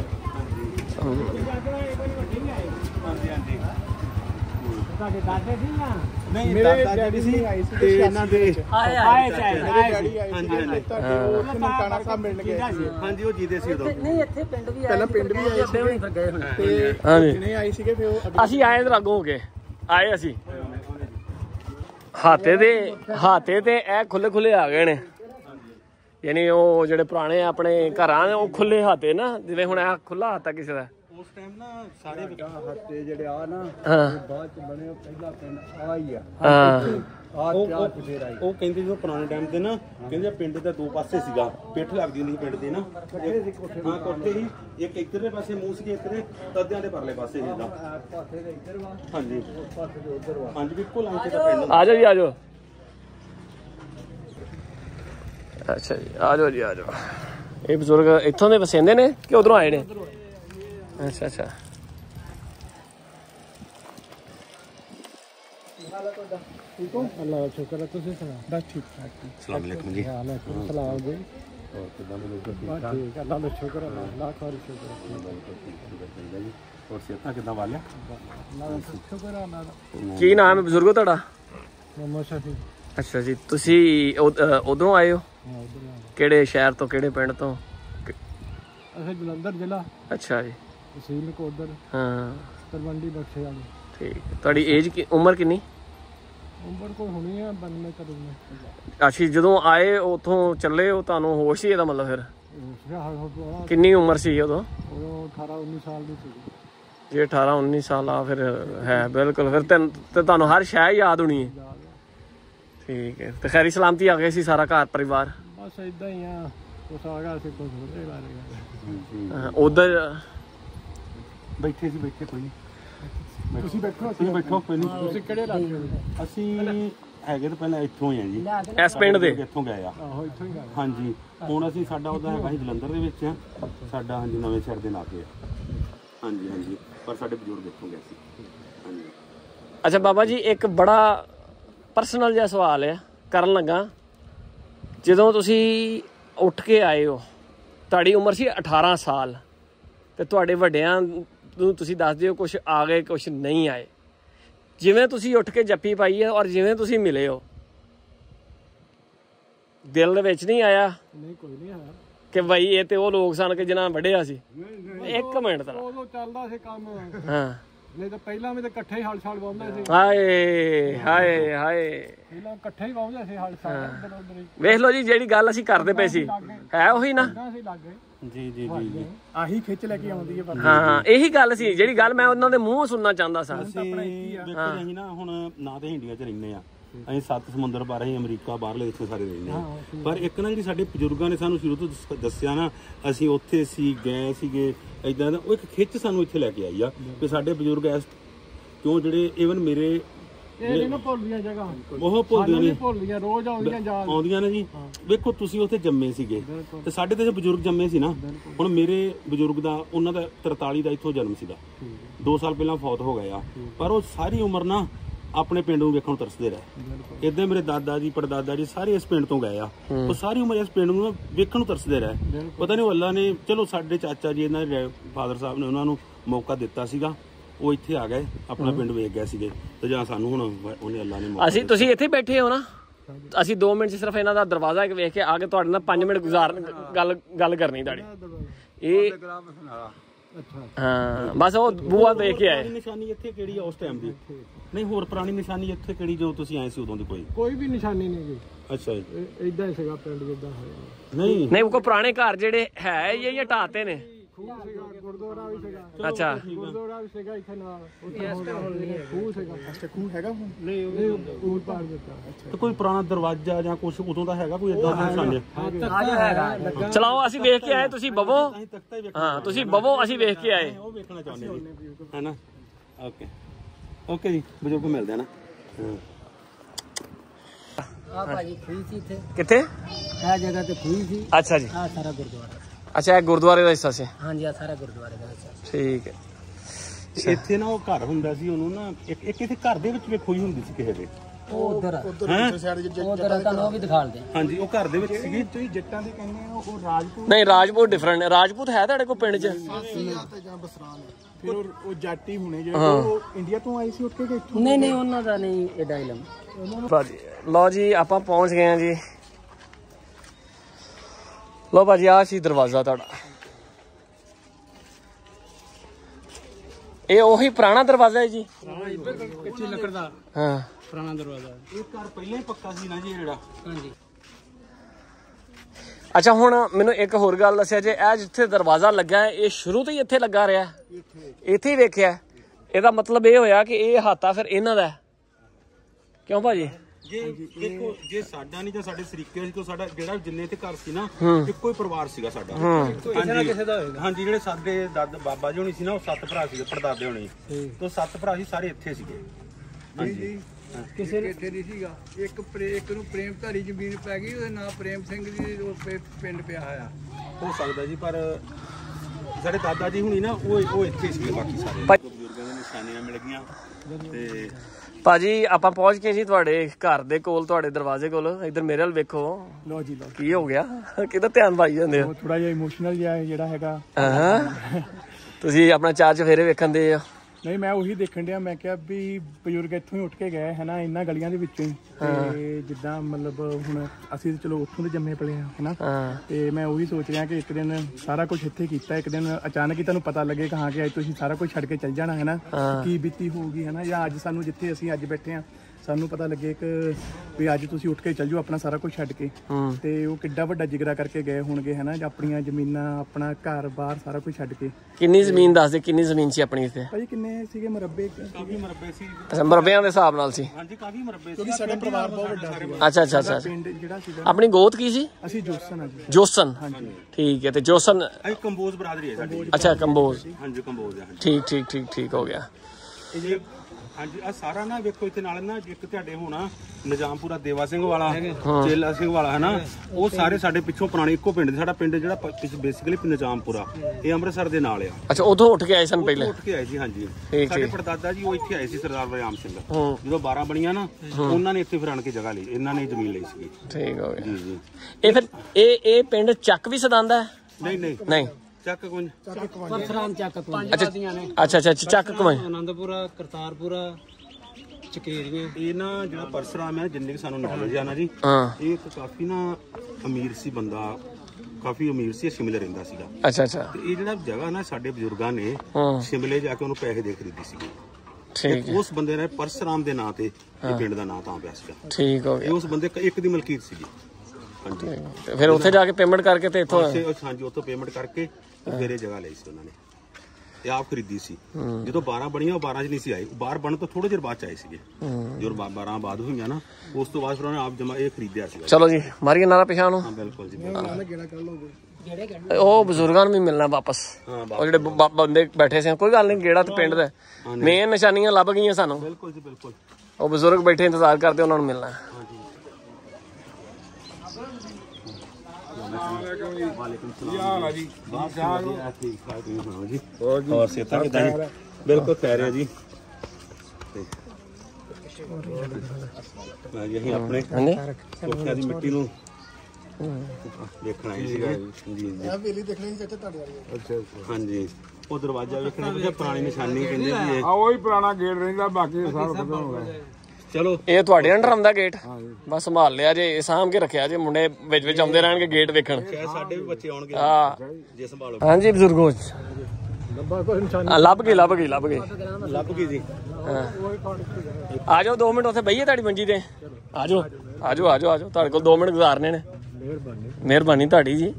C: ਹਾਂਜੀ ਹਾਂਜੀ।
D: ਤੁਹਾਡੇ ਦਾਦੇ ਸੀ ਨਾ?
C: ਨਹੀਂ
F: ਮੇਰੇ
C: ਦਾਦਾ
F: ਡੈਡੀ
C: ਜੀ
F: ਸੀ ਆਏ ਸੀ
C: ਤੇ ਇਹਨਾਂ ਦੇ
D: ਆਏ ਆਏ
F: ਮੇਰੇ ਡੈਡੀ ਆਏ
C: ਹਾਂਜੀ,
F: ਸੀ
C: ਹਾਂਜੀ।
F: ਤੁਹਾਡੇ ਉਹ ਉੱਥੇ ਨਨਕਾਣਾ ਸਾਹਿਬ ਮਿਲਣ ਗਏ ਸੀ।
C: ਹਾਂਜੀ ਉਹ ਜੀਦੇ ਸੀ ਉਦੋਂ।
D: ਨਹੀਂ ਇੱਥੇ ਪਿੰਡ ਵੀ ਆਏ
F: ਪਹਿਲਾਂ ਪਿੰਡ ਵੀ ਆਏ
D: ਸੀ ਫਿਰ ਗਏ ਹੁਣ।
F: ਤੇ
A: ਹਾਂਜੀ।
F: ਜਿਹਨੇ ਆਏ ਸੀਗੇ ਫਿਰ ਉਹ ਅਗਲੇ-
A: ਅਸੀਂ ਆਏ ਤੇ ਅੱਗੋਂ ਹੋ ਕੇ ਆਏ ਅਸੀਂ ਹਾਤੇ ਦੇ ਹਾਤੇ ਤੇ ਇਹ ਖੁੱਲੇ ਖੁੱਲੇ ਆ ਗਏ ਨੇ। ਯਾਨੀ ਉਹ ਜਿਹੜੇ ਪੁਰਾਣੇ ਆਪਣੇ ਘਰਾਂ ਨੇ ਉਹ ਖੁੱਲੇ ਹਾਤੇ ਨਾ, ਜਿਵੇਂ ਹੁਣ ਇਹ ਖੁੱਲਾ ਹਾਤਾ ਕਿਸੇ ਦਾ।
C: ਉਸ ਟਾਈਮ ਨਾ ਸਾਰੇ
F: ਹੱਤੇ ਜਿਹੜੇ ਆ ਨਾ
A: ਹਾਂ
F: ਬਾਅਦ ਚ ਬਣੇ, ਪਹਿਲਾ ਪਿੰਡ ਆ ਹੀ ਆ।
A: ਹਾਂ
F: ਆ
C: ਉਹ
F: ਚਾਹ ਚ ਫੇਰ ਆਈ।
C: ਉਹ ਕਹਿੰਦੇ ਜਦੋਂ ਪੁਰਾਣੇ ਟਾਈਮ ਤੇ ਨਾ, ਕਹਿੰਦੇ ਪਿੰਡ ਦਾ ਦੋ ਪਾਸੇ ਸੀਗਾ, ਪਿੱਠ ਲੱਗਦੀ ਹੁੰਦੀ ਸੀ ਪਿੰਡ ਦੀ ਨਾ। ਹਾਂ ਕੋਠੇ ਹੀ, ਇੱਕ ਇੱਧਰਲੇ ਪਾਸੇ ਮੂੰਹ ਸੀ, ਇੱਧਰੇ ਤੱਦਿਆਂ ਦੇ ਪਰਲੇ ਪਾਸੇ ਸੀ ਇਦਾਂ।
F: ਪਾਸੇ ਦੇ ਇੱਧਰ ਵਾ,
C: ਹਾਂਜੀ
F: ਪਾਸੇ ਦੇ ਉੱਧਰ ਵਾ।
C: ਹਾਂਜੀ ਬਿਲਕੁਲ ਅੰਕੇ ਦਾ ਪਿੰਡ।
A: ਆ ਜਾਓ ਜੀ ਆ ਜਾਓ। ਅੱਛਾ ਜੀ ਆ ਜਾਓ ਜੀ ਆ ਜਾਓ। ਇਹ ਬਜ਼ੁਰਗ ਇੱਥੋਂ ਦੇ ਵਸਿੰਦੇ ਨੇ ਕਿ ਉਧਰੋਂ ਆਏ ਨੇ? ਅੱਛਾ ਅੱਛਾ।
F: ਠੀਕ ਹੋ? ਅੱਲਾਹ ਦਾ ਸ਼ੁਕਰ ਹੈ, ਤੁਸੀਂ ਸੁਣਾਓ? ਬਸ ਠੀਕ ਠਾਕ ਜੀ।
C: ਅਸਲਾਮ ਅਲੈਕੁਮ ਜੀ।
F: ਵਾਲੇਕੁਮ ਸਲਾਮ ਜੀ।
C: ਹੋਰ ਕਿਦਾਂ ਮਿਲੋ
F: ਬਸ ਠੀਕ, ਅੱਲਾਹ ਦਾ ਸ਼ੁਕਰ ਹੈ, ਲੱਖ ਵਾਰੀ ਸ਼ੁਕਰ ਹੈ।
C: ਹੋਰ ਸਿਹਤਾਂ ਕਿਦਾਂ ਵਾਲਿਆ?
F: ਅੱਲਾਹ ਦਾ ਸ਼ੁਕਰ ਹੈ, ਅੱਲਾਹ ਦਾ।
A: ਕੀ ਨਾਮ ਹੈ ਬਜ਼ੁਰਗੋ ਤੁਹਾਡਾ?
F: ਮੁਹੰਮਦ ਸ਼ਫੀ।
A: ਅੱਛਾ ਜੀ ਤੁਸੀਂ ਉਧਰੋਂ ਆਏ ਹੋ? ਕਿਹੜੇ ਸ਼ਹਿਰ ਤੋਂ, ਕਿਹੜੇ ਪਿੰਡ ਤੋਂ?
F: ਅਸੀਂ ਜਲੰਧਰ ਜ਼ਿਲ੍ਹਾ,
A: ਅੱਛਾ ਜੀ।
F: ਤਹਿਸੀਲ ਨਕੋਦਰ,
A: ਹਾਂ,
F: ਤਲਵੰਡੀ ਬਖਸ਼ੇ ਵਾਲੀ।
A: ਠੀਕ। ਤੁਹਾਡੀ ਏਜ ਕੀ, ਉਮਰ ਕਿੰਨੀ?
F: ਉਮਰ ਕੋਈ ਹੋਣੀ ਆ ਬੰਨੇ ਕਦੋਂ
A: ਅੱਛਾ, ਜਦੋਂ ਆਏ ਉਥੋਂ ਚੱਲੇ ਉਹ ਤੁਹਾਨੂੰ ਹੋਸ਼ ਸੀ? ਇਹਦਾ ਮਤਲਬ ਫਿਰ ਕਿੰਨੀ ਉਮਰ ਸੀ ਉਦੋਂ?
F: ਉਹ ਅਠਾਰਾਂ ਉੱਨੀ ਸਾਲ ਦੀ ਸੀ
A: ਜੇ ਅਠਾਰਾਂ ਉੱਨੀ ਸਾਲ ਆ ਫਿਰ ਹੈ ਬਿਲਕੁਲ। ਫਿਰ ਤੇ ਤੁਹਾਨੂੰ ਹਰ ਸ਼ੈ ਯਾਦ ਹੋਣੀ ਹੈ। ਠੀਕ ਹੈ। ਤੇ ਖੈਰੀ ਸਲਾਮਤੀ ਆ ਗਏ ਸੀ ਸਾਰਾ ਘਰ ਪਰਿਵਾਰ?
F: ਬਸ ਇਦਾਂ ਹੀ ਆ, ਕੁਛ ਆ ਗਿਆ ਸੀ ਕੁਛ ਉਹਦੇ ਬਾਰੇ।
A: ਉਧਰ
C: ਬੈਠੇ ਸੀ, ਬੈਠੇ ਕੋਈ ਨਹੀਂ।
F: ਤੁਸੀਂ ਬੈਠੋ,
C: ਤੁਸੀਂ ਬੈਠੋ ਕੋਈ ਨਹੀਂ।
F: ਤੁਸੀਂ ਕਿਹੜੇ ਇਲਾਕੇ ਦੇ?
C: ਅਸੀਂ ਹੈਗੇ ਤਾਂ ਪਹਿਲਾਂ ਇੱਥੋਂ ਹੀ ਆ ਜੀ,
A: ਇਸ ਪਿੰਡ ਦੇ?
C: ਇੱਥੋਂ ਗਏ ਆ।
F: ਆਹੋ ਇੱਥੋਂ ਹੀ ਗਏ।
C: ਹਾਂਜੀ, ਹੁਣ ਅਸੀਂ ਸਾਡਾ ਉਹਦਾ ਹੈਗਾ ਸੀ ਜਲੰਧਰ ਦੇ ਵਿੱਚ ਆ ਸਾਡਾ। ਹਾਂਜੀ, ਨਵੇਂ ਸ਼ਹਿਰ ਦੇ ਨਾਕੇ ਆ। ਹਾਂਜੀ ਹਾਂਜੀ, ਪਰ ਸਾਡੇ ਬਜ਼ੁਰਗ ਇੱਥੋਂ ਗਏ ਸੀ। ਹਾਂਜੀ।
A: ਅੱਛਾ ਬਾਬਾ ਜੀ, ਇੱਕ ਬੜਾ ਪਰਸਨਲ ਜਿਹਾ ਸਵਾਲ ਹੈ ਕਰਨ ਲੱਗਾ। ਜਦੋਂ ਤੁਸੀਂ ਉੱਠ ਕੇ ਆਏ ਹੋ, ਤੁਹਾਡੀ ਉਮਰ ਸੀ ਅਠਾਰਾਂ ਸਾਲ, ਤੇ ਤੁਹਾਡੇ ਵੱਡਿਆਂ ਨੂੰ ਤੁਸੀਂ ਦੱਸਦੇ ਹੋ ਕੁਛ ਆ ਗਏ ਕੁਛ ਨਹੀਂ ਆਏ। ਜਿਵੇਂ ਤੁਸੀਂ ਉੱਠ ਕੇ ਜੱਫੀ ਪਾਈ ਹੈ ਔਰ ਜਿਵੇਂ ਤੁਸੀਂ ਮਿਲੇ ਹੋ, ਦਿਲ ਦੇ ਵਿੱਚ ਨਹੀਂ ਆਇਆ
F: ਨਹੀਂ ਕੋਈ ਨਹੀਂ ਆਇਆ
A: ਕਿ ਬਈ ਇਹ ਤੇ ਉਹ ਲੋਕ ਸਨ ਕਿ ਜਿਹਨਾਂ ਵੱਢਿਆ ਸੀ? ਇੱਕ ਮਿੰਟ ਤਾਂ
F: ਉਦੋਂ ਚੱਲਦਾ ਸੀ ਕੰਮ।
A: ਹਾਂ,
F: ਨਹੀਂ ਤਾਂ ਪਹਿਲਾਂ ਵੀ ਤਾਂ ਇਕੱਠੇ ਹੀ ਹਲ ਛਾਲ ਵਾਉਂਦੇ ਸੀ।
A: ਹਾਏ ਹਾਏ ਹਾਏ,
F: ਪਹਿਲਾਂ ਇਕੱਠੇ ਹੀ ਵਾਉਂਦੇ ਸੀ ਹਲ ਛਾਲ, ਇੱਧਰ ਉੱਧਰ ਹੀ।
A: ਵੇਖ ਲਓ ਜੀ, ਜਿਹੜੀ ਗੱਲ ਅਸੀਂ ਕਰਦੇ ਪਏ ਸੀ ਹੈ ਉਹੀ ਨਾ?
F: ਅਸੀਂ ਲੱਗ ਗਏ
C: ਜੀ ਜੀ ਜੀ ਜੀ।
F: ਆਹੀ ਖਿੱਚ ਲੈ ਕੇ ਆਉਂਦੀ ਹੈ ਪਰ।
A: ਹਾਂ, ਇਹੀ ਗੱਲ ਸੀ ਜਿਹੜੀ ਗੱਲ ਮੈਂ ਉਹਨਾਂ ਦੇ ਮੂੰਹੋਂ ਸੁਣਨਾ ਚਾਹੁੰਦਾ ਸਾਂ।
C: ਅਸੀਂ ਵੇਖੋ ਅਸੀਂ ਨਾ ਹੁਣ ਨਾ ਤੇ ਇੰਡੀਆ 'ਚ ਰਹਿੰਦੇ ਆ, ਅਸੀਂ ਸੱਤ ਸਮੁੰਦਰ ਬਾਹਰ, ਅਸੀਂ ਅਮਰੀਕਾ ਬਾਹਰਲੇ ਦੇਸ਼ਾਂ ਸਾਰੇ ਰਹਿੰਦੇ ਆ। ਪਰ ਇੱਕ ਨਾ ਜਿਹੜੀ ਸਾਡੇ ਬਜ਼ੁਰਗਾਂ ਨੇ ਸਾਨੂੰ ਸ਼ੁਰੂ ਤੋਂ ਦੱਸਿਆ ਨਾ, ਅਸੀਂ ਉੱਥੇ ਸੀ ਗਏ ਸੀਗੇ ਇਦਾਂ ਦਾ, ਉਹ ਇੱਕ ਖਿੱਚ ਸਾਨੂੰ ਇੱਥੇ ਲੈ ਕੇ ਆਈ ਆ ਕਿ ਸਾਡੇ ਬਜ਼ੁਰਗ ਇਸ ਕਿਉਂ ਜਿਹੜੇ ਈਵਨ ਮੇਰੇ
F: ਇਹ ਨਹੀਂ ਨਾ ਭੁੱਲਦੀਆਂ ਜਗ੍ਹਾ,
C: ਉਹ ਭੁੱਲਦੀਆਂ ਨੇ,
F: ਭੁੱਲਦੀਆਂ ਰੋਜ਼ ਆਉਂਦੀਆਂ ਯਾਦ
C: ਆਉਂਦੀਆਂ ਨੇ ਜੀ। ਵੇਖੋ ਤੁਸੀਂ ਉੱਥੇ ਜੰਮੇ ਸੀਗੇ ਤੇ ਸਾਡੇ ਤੇ ਬਜ਼ੁਰਗ ਜੰਮੇ ਸੀ ਨਾ। ਹੁਣ ਮੇਰੇ ਬਜ਼ੁਰਗ ਦਾ, ਉਹਨਾਂ ਦਾ ਤਰਤਾਲੀ ਦਾ ਇੱਥੋਂ ਜਨਮ ਸੀਗਾ, ਦੋ ਸਾਲ ਪਹਿਲਾਂ ਫੌਤ ਹੋ ਗਏ ਆ, ਪਰ ਉਹ ਸਾਰੀ ਉਮਰ ਨਾ ਆਪਣੇ ਪਿੰਡ ਨੂੰ ਵੇਖਣ ਨੂੰ ਤਰਸਦੇ ਰਹੇ। ਏਦਾਂ ਮੇਰੇ ਦਾਦਾ ਜੀ ਪੜਦਾਦਾ ਜੀ ਸਾਰੇ ਇਸ ਪਿੰਡ ਤੋਂ ਗਏ ਆ, ਉਹ ਸਾਰੀ ਉਮਰ ਇਸ ਪਿੰਡ ਨੂੰ ਵੇਖਣ ਨੂੰ ਤਰਸਦੇ ਰਹੇ। ਪਤਾ ਨਹੀਂ ਅੱਲਾ ਨੇ, ਚਲੋ ਸਾਡੇ ਚਾਚਾ ਜੀ ਇਹਨਾਂ ਦੇ ਫਾਦਰ ਸਾਹਿਬ ਨੇ ਉਹਨਾਂ ਨੂੰ ਮੌਕਾ ਦਿੱਤਾ ਸੀਗਾ, ਉਹ ਇੱਥੇ ਆ ਗਏ, ਆਪਣਾ ਪਿੰਡ ਵੇਖ ਗਏ ਸੀਗੇ, ਤੇ ਜਾਂ ਸਾਨੂੰ ਹੁਣ ਉਹਨੇ ਅੱਲਾ ਨੇ ਮੌਕਾ।
A: ਅਸੀਂ ਤੁਸੀਂ ਇੱਥੇ ਬੈਠੇ ਹੋ ਨਾ, ਅਸੀਂ ਦੋ ਮਿੰਟ ਸਿਰਫ ਇਹਨਾਂ ਦਾ ਦਰਵਾਜ਼ਾ ਇੱਕ ਵੇਖ ਕੇ ਆ ਕੇ ਤੁਹਾਡੇ ਨਾਲ ਪੰਜ ਮਿੰਟ ਗੁਜ਼ਾਰ ਗੱਲ ਗੱਲ ਕਰਨੀ ਤੁਹਾਡੀ। ਇਹ ਹਾਂ, ਬਸ ਉਹ ਬੂਆ ਦੇਖ ਕੇ ਆਏ।
C: ਨਿਸ਼ਾਨੀ ਇੱਥੇ ਕਿਹੜੀ ਆ ਉਸ ਟਾਈਮ ਦੀ? ਨਹੀਂ, ਹੋਰ ਪੁਰਾਣੀ ਨਿਸ਼ਾਨੀ ਇੱਥੇ ਕਿਹੜੀ ਜੋ ਤੁਸੀਂ ਆਏ ਸੀ ਉਦੋਂ ਦੀ? ਕੋਈ
F: ਕੋਈ ਵੀ ਨਿਸ਼ਾਨੀ ਨਹੀਂ ਗਈ।
C: ਅੱਛਾ ਜੀ,
F: ਇਦਾਂ ਹੀ ਸੀਗਾ ਪਿੰਡ ਜਿੱਦਾਂ ਹੋਇਆ।
C: ਨਹੀਂ
A: ਨਹੀਂ, ਕੋਈ ਪੁਰਾਣੇ ਘਰ ਜਿਹੜੇ ਹੈ ਇਹ ਢਾਤੇ ਨੇ?
F: ਖੂਹ ਸੀਗਾ, ਗੁਰਦੁਆਰਾ ਵੀ ਸੀਗਾ।
A: ਅੱਛਾ,
F: ਗੁਰਦੁਆਰਾ ਵੀ ਸੀਗਾ ਇੱਥੇ ਨਾਲ। ਉੱਥੇ ਖੂਹ ਸੀਗਾ। ਅੱਛਾ, ਖੂਹ ਹੈਗਾ ਹੁਣ? ਨਹੀਂ, ਉਹ ਖੂਹ ਪਾੜ ਦਿੱਤਾ। ਅੱਛਾ,
C: ਤੇ ਕੋਈ ਪੁਰਾਣਾ ਦਰਵਾਜ਼ਾ ਜਾਂ ਕੁਝ ਉਦੋਂ ਦਾ ਹੈਗਾ ਕੋਈ ਏਦਾਂ ਦਾ ਨਿਸ਼ਾਨੀ?
A: ਚਲਾਓ, ਅਸੀਂ ਵੇਖ ਕੇ ਆਏ, ਤੁਸੀਂ ਬਵੋ। ਹਾਂ, ਤੁਸੀਂ ਬਵੋ, ਅਸੀਂ ਵੇਖ ਕੇ ਆਏ।
C: ਉਹ ਵੇਖਣਾ ਚਾਹੁੰਦੇ ਜੀ, ਹੈ ਨਾ? ਓਕੇ ਓਕੇ ਜੀ, ਬਜ਼ੁਰਗ ਮਿਲਦੇ ਆ ਨਾ।
D: ਆ ਭਾਜੀ ਖੂਹੀ ਸੀ ਇੱਥੇ,
A: ਕਿੱਥੇ?
D: ਇਹ ਜਗ੍ਹਾ ਤੇ ਖੂਹੀ ਸੀ।
A: ਅੱਛਾ ਜੀ,
D: ਆ ਸਾਰਾ ਗੁਰਦੁਆਰਾ।
A: ਅੱਛਾ, ਇਹ ਗੁਰਦੁਆਰੇ ਦਾ ਹਿੱਸਾ ਸੀ?
D: ਹਾਂਜੀ, ਆ ਸਾਰਾ ਗੁਰਦੁਆਰੇ ਦਾ ਹਿੱਸਾ।
A: ਠੀਕ ਹੈ।
C: ਇੱਥੇ ਨਾ ਉਹ ਘਰ ਹੁੰਦਾ ਸੀ, ਉਹਨੂੰ ਨਾ ਇੱਕ ਇੱਕ ਇੱਥੇ ਘਰ ਦੇ ਵਿੱਚ ਵੀ ਖੋਈ ਹੁੰਦੀ ਸੀ ਕਿਸੇ ਦੇ।
D: ਉਹ ਉਧਰ
C: ਹੈਂ?
D: ਉਧਰ ਤੁਹਾਨੂੰ ਉਹ ਵੀ ਦਿਖਾਲਦੇ।
C: ਹਾਂਜੀ, ਉਹ ਘਰ ਦੇ ਵਿੱਚ ਸੀਗੀ।
F: ਤੁਸੀਂ ਜੱਟਾਂ ਦੀ ਕਹਿੰਦੇ ਹੋ, ਉਹ ਰਾਜਪੂਤ
A: ਨਹੀਂ, ਰਾਜਪੂਤ ਡਿਫਰੈਂਟ ਹੈ। ਰਾਜਪੂਤ ਹੈ ਤੁਹਾਡੇ ਕੋਲ ਪਿੰਡ 'ਚ?
F: ਫਿਰ ਉਹ ਜਾਟੀ ਹੁਣੇ ਜਿਹੜੇ ਉਹ ਇੰਡੀਆ ਤੋਂ ਆਏ ਸੀ, ਉੱਥੇ ਕਿ ਇੱਥੋਂ?
D: ਨਹੀਂ ਨਹੀਂ, ਉਹਨਾਂ ਦਾ ਨਹੀਂ ਇਹਦਾ ਇਲਮ।
A: ਭਾਜੀ ਲਓ ਜੀ, ਆਪਾਂ ਪਹੁੰਚ ਗਏ ਹਾਂ ਜੀ। ਲਓ ਭਾਜੀ, ਆਹ ਸੀ ਦਰਵਾਜ਼ਾ ਤੁਹਾਡਾ। ਇਹ ਉਹੀ ਪੁਰਾਣਾ ਦਰਵਾਜ਼ਾ ਹੈ ਜੀ?
F: ਕੱਚੀ ਲੱਕੜ ਦਾ
A: ਹਾਂ,
F: ਪੁਰਾਣਾ ਦਰਵਾਜ਼ਾ।
C: ਇਹ ਘਰ ਪਹਿਲਾਂ ਹੀ ਪੱਕਾ ਸੀ ਨਾ ਜੀ, ਜਿਹੜਾ।
D: ਹਾਂਜੀ।
A: ਅੱਛਾ, ਹੁਣ ਮੈਨੂੰ ਇੱਕ ਹੋਰ ਗੱਲ ਦੱਸਿਆ ਜੇ, ਇਹ ਜਿੱਥੇ ਦਰਵਾਜ਼ਾ ਲੱਗਾ ਹੈ, ਇਹ ਸ਼ੁਰੂ ਤੋਂ ਹੀ ਇੱਥੇ ਲੱਗਾ ਰਿਹਾ? ਇੱਥੇ ਹੀ ਵੇਖਿਆ? ਇਹਦਾ ਮਤਲਬ ਇਹ ਹੋਇਆ ਕਿ ਇਹ ਹਾਤਾ ਫਿਰ ਇਹਨਾਂ ਦਾ, ਕਿਉਂ ਭਾਜੀ?
C: ਜੇ ਦੇਖੋ, ਜੇ ਸਾਡਾ ਨਹੀਂ ਤਾਂ ਸਾਡੇ ਸਰੀਕੇ ਸੀ, ਤੋਂ ਸਾਡਾ ਜਿਹੜਾ ਜਿੰਨੇ ਤੇ ਘਰ ਸੀ ਨਾ, ਇੱਕੋ ਹੀ ਪਰਿਵਾਰ ਸੀਗਾ ਸਾਡਾ। ਕਿਸੇ ਦਾ ਹੋਏਗਾ। ਹਾਂਜੀ, ਜਿਹੜੇ ਸਾਡੇ ਦਾਦਾ ਬਾਬਾ ਜੀ ਹੋਣੀ ਸੀ ਨਾ, ਉਹ ਸੱਤ ਭਰਾ ਸੀਗੇ, ਪੜਦਾਦੇ ਹੋਣੀ, ਤੋਂ ਸੱਤ ਭਰਾ ਸੀ, ਸਾਰੇ ਇੱਥੇ ਸੀਗੇ। ਹਾਂਜੀ,
F: ਕਿਸੇ ਨੇ ਇੱਥੇ ਨਹੀਂ ਸੀਗਾ। ਇੱਕ ਇੱਕ ਨੂੰ ਪ੍ਰੇਮ ਧਾਰੀ ਜ਼ਮੀਨ ਪੈ ਗਈ, ਉਹਦੇ ਨਾਂ ਪ੍ਰੇਮ ਸਿੰਘ ਜੀ ਪਿੰਡ ਪਿਆ ਹੋਇਆ।
C: ਹੋ ਸਕਦਾ ਜੀ, ਪਰ ਸਾਡੇ ਦਾਦਾ ਜੀ ਹੁਣੀ ਨਾ ਉਹ ਉਹ ਇੱਥੇ ਸੀਗੇ, ਬਾਕੀ ਸਾਰੇ ਬਜ਼ੁਰਗਾਂ ਦੀਆਂ ਨਿਸ਼ਾਨੀਆਂ ਮਿਲ ਗਈਆਂ। ਤੇ
A: ਭਾਜੀ ਆਪਾਂ ਪਹੁੰਚ ਗਏ ਜੀ ਤੁਹਾਡੇ ਘਰ ਦੇ ਕੋਲ, ਤੁਹਾਡੇ ਦਰਵਾਜ਼ੇ ਕੋਲ। ਇੱਧਰ ਮੇਰੇ ਵੱਲ ਵੇਖੋ।
F: ਲੋ ਜੀ, ਲੋ
A: ਕੀ ਹੋ ਗਿਆ? ਕਿਹਦਾ ਧਿਆਨ ਪਾਈ ਜਾਂਦੇ ਹੋ?
F: ਥੋੜਾ ਜਿਹਾ ਇਮੋਸ਼ਨਲ ਜਿਹਾ ਜਿਹੜਾ ਹੈਗਾ।
A: ਹਾਂ, ਤੁਸੀਂ ਆਪਣਾ ਚਾਰ ਚਫੇਰੇ ਵੇਖਣ ਦੇ ਆ?
F: ਨਹੀਂ ਮੈਂ ਉਹੀ ਦੇਖਣ ਡਿਆ ਮੈਂ ਕਿਹਾ ਵੀ ਬਜ਼ੁਰਗ ਇੱਥੋਂ ਹੀ ਉੱਠ ਕੇ ਗਏ ਹਨਾ ਇਹਨਾਂ ਗਲੀਆਂ ਦੇ ਵਿੱਚੋਂ ਹੀ ਤੇ ਜਿੱਦਾਂ ਮਤਲਬ ਹੁਣ ਅਸੀਂ ਤਾਂ ਚਲੋ ਉੱਥੋਂ ਦੇ ਜੰਮੇ ਪਲੇ ਆ ਹਨਾ ਤੇ ਮੈਂ ਉਹੀ ਸੋਚ ਰਿਹਾ ਕਿ ਇੱਕ ਦਿਨ ਸਾਰਾ ਕੁਝ ਇੱਥੇ ਕੀਤਾ ਇੱਕ ਦਿਨ ਅਚਾਨਕ ਹੀ ਤੁਹਾਨੂੰ ਪਤਾ ਲੱਗੇ ਕਿ ਹਾਂ ਕਿ ਅੱਜ ਤੁਸੀਂ ਸਾਰਾ ਕੁਝ ਛੱਡ ਕੇ ਚੱਲ ਜਾਣਾ ਹੈ ਨਾ ਕੀ ਬੀਤੀ ਹੋਊਗੀ ਹਨਾ ਜਾਂ ਅੱਜ ਸਾਨੂੰ ਜਿੱਥੇ ਅਸੀਂ ਅੱਜ ਬੈਠੇ ਆ ਸਾਨੂੰ ਪਤਾ ਲੱਗੇ ਕਿ ਵੀ ਅੱਜ ਤੁਸੀਂ ਉੱਠ ਕੇ ਚੱਲ ਜਾਓ ਆਪਣਾ ਸਾਰਾ ਕੁਝ ਛੱਡ ਕੇ ਤੇ ਉਹ ਕਿੱਡਾ ਵੱਡਾ ਜਿਗਰਾ ਕਰਕੇ ਗਏ ਹੋਣਗੇ ਹਨਾ ਆਪਣੀਆਂ ਜ਼ਮੀਨਾਂ ਆਪਣਾ ਘਰ ਬਾਰ ਸਾਰਾ ਕੁਝ ਛੱਡ ਕੇ।
A: ਕਿੰਨੀ ਜ਼ਮੀਨ ਦੱਸ ਦੇ ਕਿੰਨੀ ਜ਼ਮੀਨ ਸੀ ਆਪਣੀ ਇੱਥੇ?
F: ਭਾਈ ਕਿੰਨੇ ਸੀਗੇ ਮਰਬੇ?
C: ਕਾਫੀ ਮਰਬੇ ਸੀ।
A: ਅੱਛਾ ਮਰਬਿਆਂ ਦੇ ਹਿਸਾਬ ਨਾਲ ਸੀ।
C: ਹਾਂਜੀ ਕਾਫੀ ਮਰਬੇ ਸੀ
F: ਕਿਉਂਕਿ ਸਾਡਾ ਪਰਿਵਾਰ ਬਹੁਤ ਵੱਡਾ ਸੀ।
A: ਅੱਛਾ ਅੱਛਾ ਅੱਛਾ
F: ਪਿੰਡ ਜਿਹੜਾ ਸੀਗਾ
A: ਆਪਣੀ ਗੋਤ ਕੀ ਸੀ?
F: ਅਸੀਂ ਜੋਸਨ ਆ ਜੀ।
A: ਜੋਸਨ ਠੀਕ ਹੈ ਤੇ ਜੋਸਨ
C: ਇਹ ਕੰਬੋਜ ਬਰਾਦਰੀ ਹੈ ਸਾਡੀ।
A: ਅੱਛਾ ਕੰਬੋਜ
C: ਹਾਂਜੀ ਕੰਬੋਜ ਹੈ।
A: ਠੀਕ ਠੀਕ ਠੀਕ ਠੀਕ ਹੋ ਗਿਆ।
C: ਇਹ ਹਾਂਜੀ ਆ ਸਾਰਾ ਨਾ ਵੇਖੋ ਇੱਥੇ ਨਾਲ ਨਾ ਇੱਕ ਤੁਹਾਡੇ ਹੋਣਾ ਨਿਜ਼ਾਮਪੁਰਾ ਦੇਵਾ ਸਿੰਘ ਵਾਲਾ ਚੇਲਾ ਸਿੰਘ ਵਾਲਾ ਹੈ ਨਾ ਉਹ ਸਾਰੇ ਸਾਡੇ ਪਿੱਛੋਂ ਪੁਰਾਣੇ ਇੱਕੋ ਪਿੰਡ ਦੇ ਸਾਡਾ ਪਿੰਡ ਜਿਹੜਾ ਬੇਸਿਕਲੀ ਨਿਜ਼ਾਮਪੁਰਾ ਇਹ ਅੰਮ੍ਰਿਤਸਰ ਦੇ ਨਾਲ ਆ।
A: ਅੱਛਾ ਉਦੋਂ ਉੱਠ ਕੇ ਆਏ ਸਨ ਪਹਿਲੇ?
C: ਉੱਠ ਕੇ ਆਏ ਜੀ ਹਾਂਜੀ ਸਾਡੇ ਪੜਦਾਦਾ ਜੀ ਉਹ ਇੱਥੇ ਆਏ ਸੀ ਸਰਦਾਰ ਬਰਿਆਮ ਸਿੰਘ ਜਦੋਂ ਬਾਰਾਂ ਬਣੀਆਂ ਨਾ ਉਹਨਾਂ ਨੇ ਇੱਥੇ ਫਿਰ ਆਣ ਕੇ ਜਗ੍ਹਾ ਲਈ ਇਹਨਾਂ ਨੇ ਜ਼ਮੀਨ ਲਈ ਸੀ।
A: ਠੀਕ ਹੋ ਗਿਆ
C: ਜੀ ਜੀ।
A: ਇਹ ਫਿਰ ਇਹ ਇਹ ਪਿੰਡ ਚੱਕ ਵੀ ਸਦਾਂਦਾ ਹੈ?
C: ਨਹੀਂ ਨਹੀਂ
A: ਨਹੀਂ
C: ਚੱਕ ਕੁੰਜ
D: ਪਰਸਰਾਮ ਚੱਕ ਪੰਜ
A: ਅੱਛਾ ਅੱਛਾ ਅੱਛਾ ਚੱਕ ਕਮਾਈ
D: ਆਨੰਦਪੁਰਾ ਕਰਤਾਰਪੁਰਾ ਚਕੇਰੀਆਂ
C: ਇਹ ਨਾ ਜਿਹੜਾ ਪਰਸਰਾਮ ਹੈ ਜਿੰਨੇ ਕਿ ਸਾਨੂੰ ਨੌਲੇਜ ਆ ਨਾ ਜੀ
A: ਹਾਂ
C: ਇਹ ਇੱਕ ਕਾਫੀ ਨਾ ਅਮੀਰ ਸੀ ਬੰਦਾ ਕਾਫੀ ਅਮੀਰ ਸੀ ਸ਼ਿਮਲੇ ਰਹਿੰਦਾ ਸੀਗਾ।
A: ਅੱਛਾ ਅੱਛਾ
C: ਤੇ ਇਹ ਜਿਹੜਾ ਜਗ੍ਹਾ ਨਾ ਸਾਡੇ ਬਜ਼ੁਰਗਾਂ ਨੇ
A: ਹਾਂ
C: ਸ਼ਿਮਲੇ ਜਾ ਕੇ ਉਹਨੂੰ ਪੈਸੇ ਦੇ ਖਰੀਦੀ ਸੀਗੀ।
A: ਠੀਕ
C: ਉਸ ਬੰਦੇ ਨੇ ਪਰਸਰਾਮ ਦੇ ਨਾਂ ਤੇ ਇਹ ਪਿੰਡ ਦਾ ਨਾਂ ਤਾਂ ਪਿਆ ਸੀਗਾ।
A: ਠੀਕ ਹੋ
C: ਇਹ
A: ਗਿਆ।
C: ਉਸ ਬੰਦੇ ਇੱਕ ਦੀ ਮਲਕੀਅਤ ਸੀਗੀ। ਹਾਂਜੀ
A: ਤੇ ਫਿਰ ਉੱਥੇ ਜਾ ਕੇ ਪੇਮੈਂਟ ਕਰਕੇ ਤੇ ਇੱਥੋਂ
C: ਹਾਂਜੀ ਉੱਥੋਂ ਪੇਮੈਂਟ ਕਰਕੇ ਫਿਰ ਇਹ ਜਗ੍ਹਾ ਲਈ ਸੀ ਉਹਨਾਂ ਨੇ ਤੇ ਆਪ ਖਰੀਦੀ ਸੀ। ਜਦੋਂ ਬਾਰਾਂ ਬਣੀਆਂ ਉਹ ਬਾਰਾਂ ਚ ਨਹੀਂ ਸੀ ਆਏ ਬਾਹਰ ਬਣਨ ਤੋਂ ਥੋੜੇ ਚਿਰ ਬਾਅਦ ਚ ਆਏ ਸੀਗੇ ਜਦੋਂ ਬਾਰਾਂ ਬਾਅਦ ਹੋਈਆਂ ਨਾ ਉਸ ਤੋਂ ਬਾਅਦ ਫਿਰ ਉਹਨੇ ਆਪ ਜਮਾ ਇਹ ਖਰੀਦਿਆ ਸੀ।
A: ਚਲੋ ਜੀ ਮਾਰੀਏ ਨਾਰਾ ਪਿਛਾਂ ਨੂੰ।
C: ਹਾਂ ਬਿਲਕੁਲ ਜੀ
A: ਉਹ ਬਜ਼ੁਰਗਾਂ ਨੂੰ ਵੀ ਮਿਲਣਾ ਵਾਪਸ ਉਹ ਜਿਹੜੇ ਬ- ਬੰਦੇ ਬੈਠੇ ਸੀ ਕੋਈ ਗੱਲ ਨਹੀਂ ਗੇੜਾ ਤੇ ਪਿੰਡ ਦਾ ਮੇਨ ਨਿਸ਼ਾਨੀਆਂ ਲੱਭ ਗਈਆਂ ਸਾਨੂੰ।
C: ਬਿਲਕੁਲ ਜੀ ਬਿਲਕੁਲ
A: ਉਹ ਬਜ਼ੁਰਗ ਬੈਠੇ ਇੰਤਜ਼ਾਰ ਕਰਦੇ ਉਹਨਾਂ ਨੂੰ ਮਿਲਣਾ।
C: ਵਾਲੇਕੁਮ ਸਲਾਮ ਜੀ। ਬਾਤ ਠੀਕ ਠਾਕ ਤੁਸੀਂ ਸੁਣਾਓ ਜੀ ਹੋਰ ਸੇਤਾ ਕਿਦਾਂ ਜੀ? ਬਿਲਕੁਲ ਖੈਰ ਹੈ ਜੀ। ਮੈਂ ਜੀ ਅਸੀਂ ਆਪਣੇ ਕੋਠਿਆਂ ਦੀ ਮਿੱਟੀ ਨੂੰ ਦੇਖਣਾ ਹੀ ਸੀਗਾ ਜੀ ਜੀ
F: ਇਹ ਵੇਲੀ ਦੇਖਣੀ ਸੀ ਚਾਚਾ ਤੁਹਾਡੇ ਵਾਲੀ।
C: ਅੱਛਾ ਹਾਂਜੀ ਉਹ ਦਰਵਾਜ਼ਾ ਵੇਖਣਾ ਵੀ ਪੁਰਾਣੀ ਨਿਸ਼ਾਨੀ ਕਹਿੰਦੇ ਜੀ ਇਹ
F: ਆ ਉਹੀ ਪੁਰਾਣਾ ਗੇਟ ਰਹਿੰਦਾ ਬਾਕੀ ਸਭ ਖਤਮ ਹੋ ਗਿਆ।
C: ਚਲੋ
A: ਇਹ ਤੁਹਾਡੇ ਅੰਡਰ ਆਉਂਦਾ ਗੇਟ ਬਸ ਸੰਭਾਲ ਲਿਆ ਜੇ ਸਾਂਭ ਕੇ ਰੱਖਿਆ ਜੇ ਮੁੰਡੇ ਵਿੱਚ ਵਿੱਚ ਆਉਂਦੇ ਰਹਿਣਗੇ ਗੇਟ ਵੇਖਣ।
C: ਸ਼ਾਇਦ ਸਾਡੇ ਵੀ ਬੱਚੇ ਆਉਣਗੇ
A: ਹਾਂ
C: ਜੇ ਸੰਭਾਲੋ।
A: ਹਾਂਜੀ ਬਜ਼ੁਰਗੋ ਲੱਭ ਗਈ ਲੱਭ ਗਈ ਲੱਭ ਗਈ
C: ਲੱਭ ਗਈ ਜੀ।
A: ਆ ਜਾਓ ਦੋ ਮਿੰਟ ਉੱਥੇ ਬਈਏ ਤੁਹਾਡੀ ਮੰਜੀ ਤੇ ਆ ਜਾਓ ਆ ਜਾਓ ਆ ਜਾਓ ਆ ਜਾਓ ਤੁਹਾਡੇ ਕੋਲ ਦੋ ਮਿੰਟ ਗੁਜ਼ਾਰਨੇ ਨੇ। ਮਿਹਰਬਾਨੀ ਮਿਹਰਬਾਨੀ ਤੁਹਾਡੀ ਜੀ।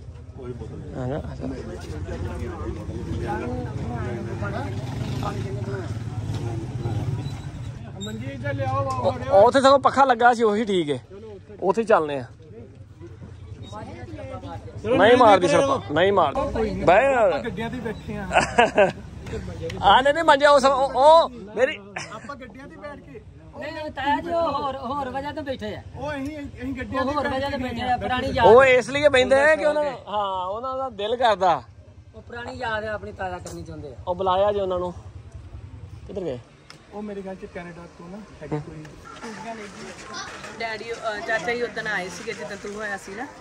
A: ਉੱਥੇ ਸਗੋਂ ਪੱਖਾ ਲੱਗਾ ਸੀ ਉਹੀ ਠੀਕ ਹੈ ਉੱਥੇ ਚੱਲਨੇ ਆ। ਨਹੀਂ ਮਾਰਦੀ ਸੜਕ ਨਹੀਂ ਮਾਰਦੀ ਬਈ
F: ਗੱਡੀਆਂ ਤੇ ਬੈਠੇ ਆ
A: ਆ ਨਹੀਂ ਨਹੀਂ ਮੰਜਾ ਉਹ ਮੇਰੀ
F: ਆਪਾਂ ਗੱਡੀਆਂ ਤੇ ਬੈਠ ਕੇ
D: ਨਹੀਂ ਤਾਇਆ ਜੀ ਹੋਰ ਹੋਰ ਵਜ੍ਹਾ ਤੋਂ ਬੈਠੇ ਆ
F: ਉਹ ਅਸੀਂ ਅਸੀਂ ਗੱਡੀਆਂ
D: ਹੋਰ ਵਜ੍ਹਾ ਤੋਂ ਬੈਠੇ ਆ ਪੁਰਾਣੀ ਯਾਦ
A: ਉਹ ਇਸ ਲਈ ਬੈਂਦੇ ਆ ਕਿ ਉਹਨਾਂ ਹਾਂ ਉਹਨਾਂ ਦਾ ਦਿਲ ਕਰਦਾ
D: ਉਹ ਪੁਰਾਣੀ ਯਾਦ ਆਪਣੀ ਤਾਜ਼ਾ ਕਰਨੀ ਚਾਹੁੰਦੇ ਆ।
A: ਉਹ ਬੁਲਾਇਆ ਜੇ ਉਹਨਾਂ ਨੂੰ ਕਿੱਧਰ ਗਏ?
F: ਉਹ ਮੇਰੇ ਖਿਆਲ ਚ ਕੈਨੇਡਾ ਤੋਂ ਨਾ ਹੈਗੀ ਕੋਈ
E: ਡੈਡੀ ਚਾਚਾ ਹੀ ਉਦੋਂ ਆਏ ਸੀਗੇ ਜਦੋਂ ਤੂੰ ਹੋਇਆ ਸੀ ਨਾ।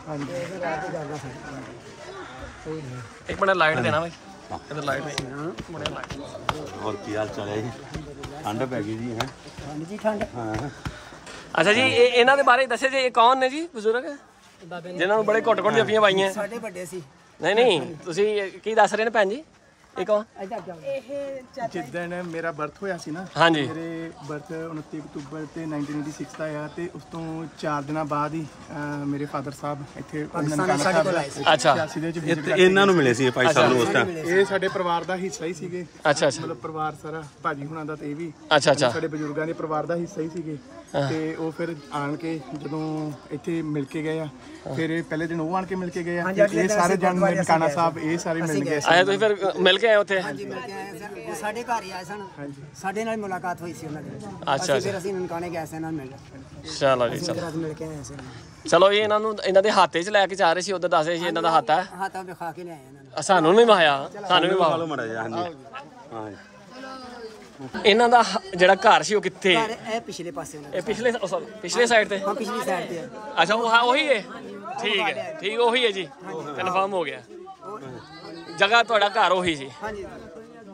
A: ਇੱਕ ਮਿੰਟ ਲਾਈਟ ਦੇਣਾ ਬਈ ਇਧਰ ਲਾਈਟ ਬੜੇ ਲਾਈਟ।
C: ਹੋਰ ਕੀ ਹਾਲ ਚਾਲ ਹੈ ਜੀ? ਠੰਡ ਪੈ ਗਈ ਜੀ ਹੈ
D: ਠੰਡ ਜੀ ਠੰਡ।
C: ਹਾਂ
A: ਅੱਛਾ ਜੀ ਇਹ ਇਹਨਾਂ ਦੇ ਬਾਰੇ ਦੱਸਿਆ ਜੀ ਇਹ ਕੌਣ ਨੇ ਜੀ ਬਜ਼ੁਰਗ ਜਿਨ੍ਹਾਂ ਨੂੰ ਬੜੇ ਘੁੱਟ ਘੁੱਟ ਜੱਫੀਆਂ ਪਾਈਆਂ?
D: ਸਾਡੇ ਵੱਡੇ ਸੀ।
A: ਨਹੀਂ ਨਹੀਂ ਤੁਸੀਂ ਕੀ ਦੱਸ ਰਹੇ ਨੇ ਭੈਣ ਜੀ ਇਹ ਕੌਣ?
E: ਇਹ
F: ਜਿੱਦਣ ਮੇਰਾ ਬਰਥ ਹੋਇਆ ਸੀ ਨਾ
A: ਹਾਂਜੀ
F: ਮੇਰੇ ਬਰਥ ਉਨੱਤੀ ਅਕਤੂਬਰ ਤੇ ਨਾਈਨਟੀਨ ਏਟੀ ਸਿਕਸ ਦਾ ਆ ਤੇ ਉਸ ਤੋਂ ਚਾਰ ਦਿਨਾਂ ਬਾਅਦ ਹੀ ਅਹ, ਮੇਰੇ ਫਾਦਰ ਸਾਹਿਬ ਇੱਥੇ ਨਨਕਾਣਾ ਸਾਹਿਬ
A: ਅੱਛਾ
F: ਛਿਆਸੀ ਦੇ ਵਿੱਚ visit
C: ਇਹ-
F: ਕਰਕੇ
C: ਇਹਨਾਂ ਨੂੰ ਮਿਲੇ ਸੀ ਇਹ ਭਾਈ ਸਾਹਿਬ ਨੂੰ ਉਸ ਟਾਈਮ।
F: ਇਹ ਸਾਡੇ ਪਰਿਵਾਰ ਦਾ ਹਿੱਸਾ ਹੀ ਸੀਗੇ।
A: ਅੱਛਾ ਅੱਛਾ
F: ਮਤਲਬ ਪਰਿਵਾਰ ਸਾਰਾ ਭਾਜੀ ਹੁਣਾਂ ਦਾ ਤੇ ਇਹ ਵੀ
A: ਅੱਛਾ ਅੱਛਾ
F: ਸਾਡੇ ਬਜ਼ੁਰਗਾਂ ਦੇ ਪਰਿਵਾਰ ਦਾ ਹਿੱਸਾ ਹੀ ਸੀਗੇ ਤੇ ਉਹ ਫਿਰ ਆਣ ਕੇ ਜਦੋਂ ਇੱਥੇ ਮਿਲ ਕੇ ਗਏ ਆ ਫਿਰ ਇਹ ਪਹਿਲੇ ਦਿਨ ਉਹ ਆਣ ਕੇ ਮਿਲ ਕੇ ਗਏ ਆ ਇਹ ਸਾਰੇ ਜਨ ਨਨਕਾਣਾ ਸਾਹਿਬ ਇਹ ਸਾਰੇ ਮਿਲ ਗਏ
A: ਆਏ ਤੁਸੀਂ ਫਿਰ ਮਿਲ ਕੇ ਆਏ ਉੱਥੇ?
G: ਉਹ ਸਾਡੇ ਘਰ ਹੀ ਆਏ ਸਨ ਸਾਡੇ ਨਾਲ ਮੁਲਾਕਾਤ ਹੋਈ ਸੀ ਉਹਨਾਂ ਦੀ।
A: ਅੱਛਾ
G: ਫਿਰ ਅਸੀਂ ਨਨਕਾਣੇ ਗਏ ਸੀ ਨਾਲ ਮਿਲ
A: ਚਲੋ ਜੀ ਚਲੋ
G: ਰਾਤ ਮਿਲ ਕੇ ਆਏ ਸੀ।
A: ਚਲੋ ਇਹ ਇਹਨਾਂ ਨੂੰ ਇਹਨਾਂ ਦੇ ਹੱਥੇ 'ਚ ਲੈ ਕੇ ਜਾ ਰਹੇ ਸੀ ਉਧਰ ਦੱਸੇ ਸੀ ਇਹਨਾਂ ਦਾ ਹੱਥ ਹੈ
G: ਹਾਂ ਤਾਂ ਵਿਖਾ ਕੇ ਲਿਆਏ ਇਹਨਾਂ ਨੂੰ।
A: ਸਾਨੂੰ ਨਹੀਂ ਵਹਾਇਆ ਸਾਨੂੰ ਵੀ ਵਹਾ
C: ਮੜਾ ਜਾ ਹਾਂਜੀ ਹਾਂ
A: ਇਹਨਾਂ ਦਾ ਹ- ਜਿਹੜਾ ਘਰ ਸੀ ਉਹ ਕਿੱਥੇ?
G: ਘਰ ਇਹ ਪਿਛਲੇ ਪਾਸੇ ਉਹਨਾਂ
A: ਇਹ ਪਿਛਲੇ ਉਹ sorry, ਪਿਛਲੇ ਸਾਈਡ ਤੇ?
G: ਹਾਂ ਪਿਛਲੀ ਸਾਈਡ ਤੇ ਹੈ।
A: ਅੱਛਾ ਉਹ ਹਾਂ ਉਹੀ ਹੈ ਠੀਕ ਹੈ ਠੀਕ ਉਹੀ ਹੈ ਜੀ ਕਨਫਰਮ ਹੋ ਗਿਆ ਜਗ੍ਹਾ ਤੁਹਾਡਾ ਘਰ ਉਹੀ ਸੀ।
G: ਹਾਂਜੀ ਉਹ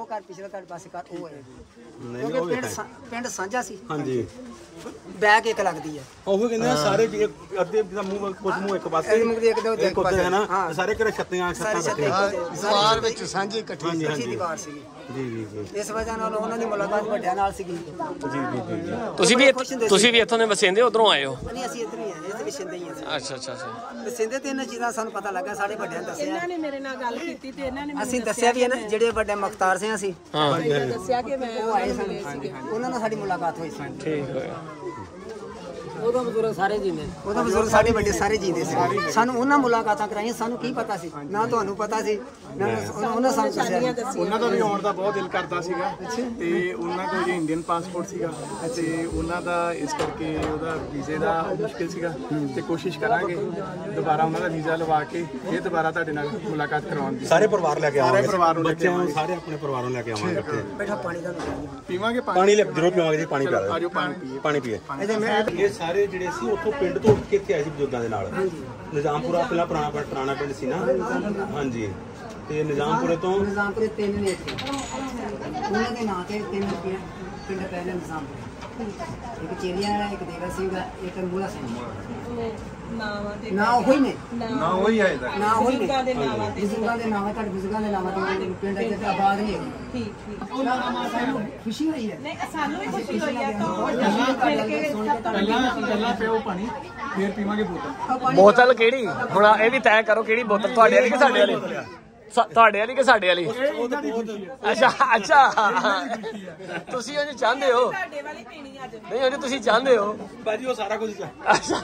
G: ਘਰ ਪਿਛਲੇ ਤੁਹਾਡੇ ਪਾਸੇ ਘਰ ਉਹ ਹੈ
C: ਨਹੀਂ
G: ਕਿਉਂਕਿ ਪਿੰਡ ਸਾ- ਪਿੰਡ ਸਾਂਝਾ ਸੀ
C: ਹਾਂਜੀ
G: ਬੈਕ ਇੱਕ ਲੱਗਦੀ ਹੈ
C: ਉਹ ਕਹਿੰਦੇ ਆ ਸਾਰੇ ਜੀ ਅੱਧੇ ਦਾ ਮੂੰਹ ਕੁਝ ਮੂੰਹ ਇੱਕ ਪਾਸੇ
G: ਇੱਕ ਮੂੰਹ ਦੇ ਇੱਕ ਦੇ ਉੱਤੇ
C: ਇੱਕ ਉੱਤੇ ਹੈ ਨਾ ਸਾਰੇ ਘਰੇ ਛੱਤੀਆਂ
G: ਸਾਰੇ
C: ਛੱਤਾਂ
G: ਛੱਤੇ
C: ਇਕੱਠੀਆਂ
G: ਦੀਵਾਰ ਵਿੱਚ ਸਾਂਝੀ ਇਕੱਠੀ
C: ਹਾਂਜੀ,
G: ਦੀਵਾਰ ਸੀਗੀ
C: ਜੀ ਜੀ ਜੀ
G: ਇਸ ਵਜ੍ਹਾ ਨਾਲ ਉਹਨਾਂ ਦੀ ਮੁਲਾਕਾਤ ਵੱਡਿਆਂ ਨਾਲ ਸੀਗੀ
C: ਜੀ ਜੀ ਜੀ
A: ਤੁਸੀਂ ਵੀ ਤੁਸੀਂ ਵੀ ਇੱਥੋਂ ਦੇ ਵਸਿੰਦੇ ਉਧਰੋਂ ਆਏ ਹੋ?
G: ਨਹੀਂ ਅਸੀਂ ਇੱਧਰ ਹੀ ਆਏ ਇਸ ਵੀ ਸਿੰਦੇ ਹੀ ਆ
A: ਅੱਛਾ ਅੱਛਾ ਅੱਛਾ
G: ਤੇ ਸਿੰਦੇ ਤੇ ਇਹਨਾਂ ਚੀਜ਼ਾਂ ਸਾਨੂੰ ਪਤਾ ਲੱਗਾ ਸਾਡੇ ਵੱਡਿਆਂ ਨੇ ਦੱਸਿਆ
E: ਇਹਨਾਂ ਨੇ ਮੇਰੇ ਨਾਲ ਗੱਲ ਕੀਤੀ ਤੇ ਇਹਨਾਂ ਨੇ
G: ਅਸੀਂ ਦੱਸਿਆ ਵੀ ਹੈ ਨਾ ਜਿਹੜੇ ਵੱਡੇ ਮੁਖਤਾਰ ਸਿੰਘ ਸੀ
E: ਮੈਨੂੰ ਦੱਸਿਆ ਕਿ ਮੈਂ
G: ਉਹ ਆਏ ਸਨ ਉਹਨਾਂ ਨਾਲ ਸਾਡੀ ਮੁਲਾਕਾਤ ਹੋਈ ਸੀ
A: ਠੀਕ ਹੋਇਆ।
D: ਉਦੋਂ ਬਜ਼ੁਰਗ ਸਾਰੇ ਜੀਂਦੇ
G: ਉਹਦਾ ਬਜ਼ੁਰਗ ਸਾਡੇ ਵੱਡੇ ਸਾਰੇ ਜੀਂਦੇ ਸੀ ਸਾਨੂੰ ਉਹਨਾਂ ਮੁਲਾਕਾਤਾਂ ਕਰਾਈਆਂ ਸਾਨੂੰ ਕੀ ਪਤਾ ਸੀ ਨਾ ਤੁਹਾਨੂੰ ਪਤਾ ਸੀ ਨਾ ਉਹਨਾਂ ਉਹਨਾਂ ਸਾਨੂੰ ਦੱਸਿਆ
F: ਉਹਨਾਂ ਦਾ ਵੀ ਆਉਣ ਦਾ ਬਹੁਤ ਦਿਲ ਕਰਦਾ ਸੀਗਾ ਤੇ ਉਹਨਾਂ ਕੋਲ ਜੇ ਇੰਡੀਅਨ ਪਾਸਪੋਰਟ ਸੀਗਾ ਤੇ ਉਹਨਾਂ ਦਾ ਇਸ ਕਰਕੇ ਉਹਦਾ ਵੀਜ਼ੇ ਦਾ ਮੁਸ਼ਕਿਲ ਸੀਗਾ ਤੇ ਕੋਸ਼ਿਸ਼ ਕਰਾਂਗੇ ਦੁਬਾਰਾ ਉਹਨਾਂ ਦਾ ਵੀਜ਼ਾ ਲਵਾ ਕੇ ਫਿਰ ਦੁਬਾਰਾ ਤੁਹਾਡੇ ਨਾਲ ਮੁਲਾਕਾਤ ਕਰਵਾਉਣ ਦੀ।
C: ਸਾਰੇ ਪਰਿਵਾਰ ਲੈ ਕੇ
F: ਸਾਰੇ
C: ਆਵਾਂਗੇ
F: ਪਰਿਵਾਰ ਨੂੰ ਲੈ ਕੇ
C: ਬੱਚਿਆਂ ਨੂੰ ਸਾਰੇ ਆਪਣੇ ਪਰਿਵਾਰ ਨੂੰ ਲੈ ਕੇ ਆਵਾਂਗੇ ਇੱਥੇ
G: ਬੈਠਾ ਪਾਣੀ ਦਾ
F: ਪੀਵਾਂਗੇ
C: ਪਾਣੀ ਲੈ ਜ਼ਰੂਰ ਪੀਵਾਂਗੇ ਜੀ ਪਾਣੀ ਪਿਆ
F: ਆਜੋ ਪਾਣੀ ਪੀਏ।
C: ਪਾਣੀ ਪੀਏ
G: ਇਹਦੇ ਮੈਂ
C: ਇਹ ਸਾਰੇ ਜਿਹੜੇ ਸੀ ਉੱਥੋਂ ਪਿੰਡ ਤੋਂ ਉੱਠ ਕੇ ਇੱਥੇ ਆਏ ਸੀ ਬਜ਼ੁਰਗਾਂ ਦੇ ਨਾਲ ਨਿਜ਼ਾਮਪੁਰਾ ਪਹਿਲਾਂ ਪੁਰਾਣਾ ਪਿੰਡ ਪੁਰਾਣਾ ਪਿੰਡ ਸੀ ਨਾ ਹਾਂਜੀ ਤੇ ਨਿਜ਼ਾਮਪੁਰੇ ਤੋਂ
G: ਨਿਜ਼ਾਮਪੁਰੇ ਤਿੰਨ ਨੇ ਇੱਥੇ ਉਹਨਾਂ ਦੇ ਨਾਂ ਤੇ ਤਿੰਨ ਪਿੰਡ ਪਿੰਡ ਪਹਿਲੇ ਨਿਜ਼ਾਮਪੁਰੇ ਇੱਕ ਚੇਰੀਆਂ ਵਾਲਾ ਇੱਕ ਦੇਗਾ ਸਿੰਘਾ ਇੱਕ ਮੂਲਾ ਸਿੰਘ
E: ਨਾਵਾਂ ਤੇ
G: ਨਾ ਉਹੀ ਨੇ
F: ਨਾ ਉਹੀ ਆਏ ਦਾ
G: ਨਾ ਉਹੀ ਨੇ
E: ਬਜ਼ੁਰਗਾਂ ਦੇ ਨਾਵਾਂ ਤੇ
G: ਬਜ਼ੁਰਗਾਂ ਦੇ ਨਾਮ ਤੁਹਾਡੇ ਬਜ਼ੁਰਗਾਂ ਦੇ ਨਾਮ ਤੇ ਪਿੰਡ ਇੱਥੇ ਆਬਾਦ ਨਹੀਂ ਹੈਗੇ
E: ਠੀਕ ਠੀਕ
G: ਸਾਨੂੰ ਖੁਸ਼ੀ ਹੋਈ ਹੈ
E: ਨਹੀਂ ਸਾਨੂੰ ਵੀ ਖੁਸ਼ੀ ਹੋਈ ਆ ਤਾਂ
G: ਮਿਲ ਕੇ
F: ਪਹਿਲਾਂ ਪਹਿਲਾਂ ਪਿਓ ਪਾਣੀ ਫਿਰ ਪੀਵਾਂਗੇ ਬੋਤਲ।
A: ਬੋਤਲ ਕਿਹੜੀ ਹੁਣ ਇਹ ਵੀ ਤੈਅ ਕਰੋ ਕਿਹੜੀ ਬੋਤਲ ਤੁਹਾਡੇ ਵਾਲੀ ਕਿ ਸਾਡੇ ਵਾਲੀ? ਸਾ- ਤੁਹਾਡੇ ਵਾਲੀ ਕਿ ਸਾਡੇ ਵਾਲੀ? ਅੱਛਾ ਅੱਛਾ ਤੁਸੀਂ ਉਹ ਚਾਹੁੰਦੇ ਹੋ
E: ਤੁਹਾਡੇ ਵਾਲੀ ਪੀਣੀ ਅੱਜ
A: ਨਹੀਂ ਉਹ ਤੁਸੀਂ ਚਾਹੁੰਦੇ ਹੋ
C: ਬਾਜੀ ਉਹ ਸਾਰਾ ਕੁਝ
A: ਅੱਛਾ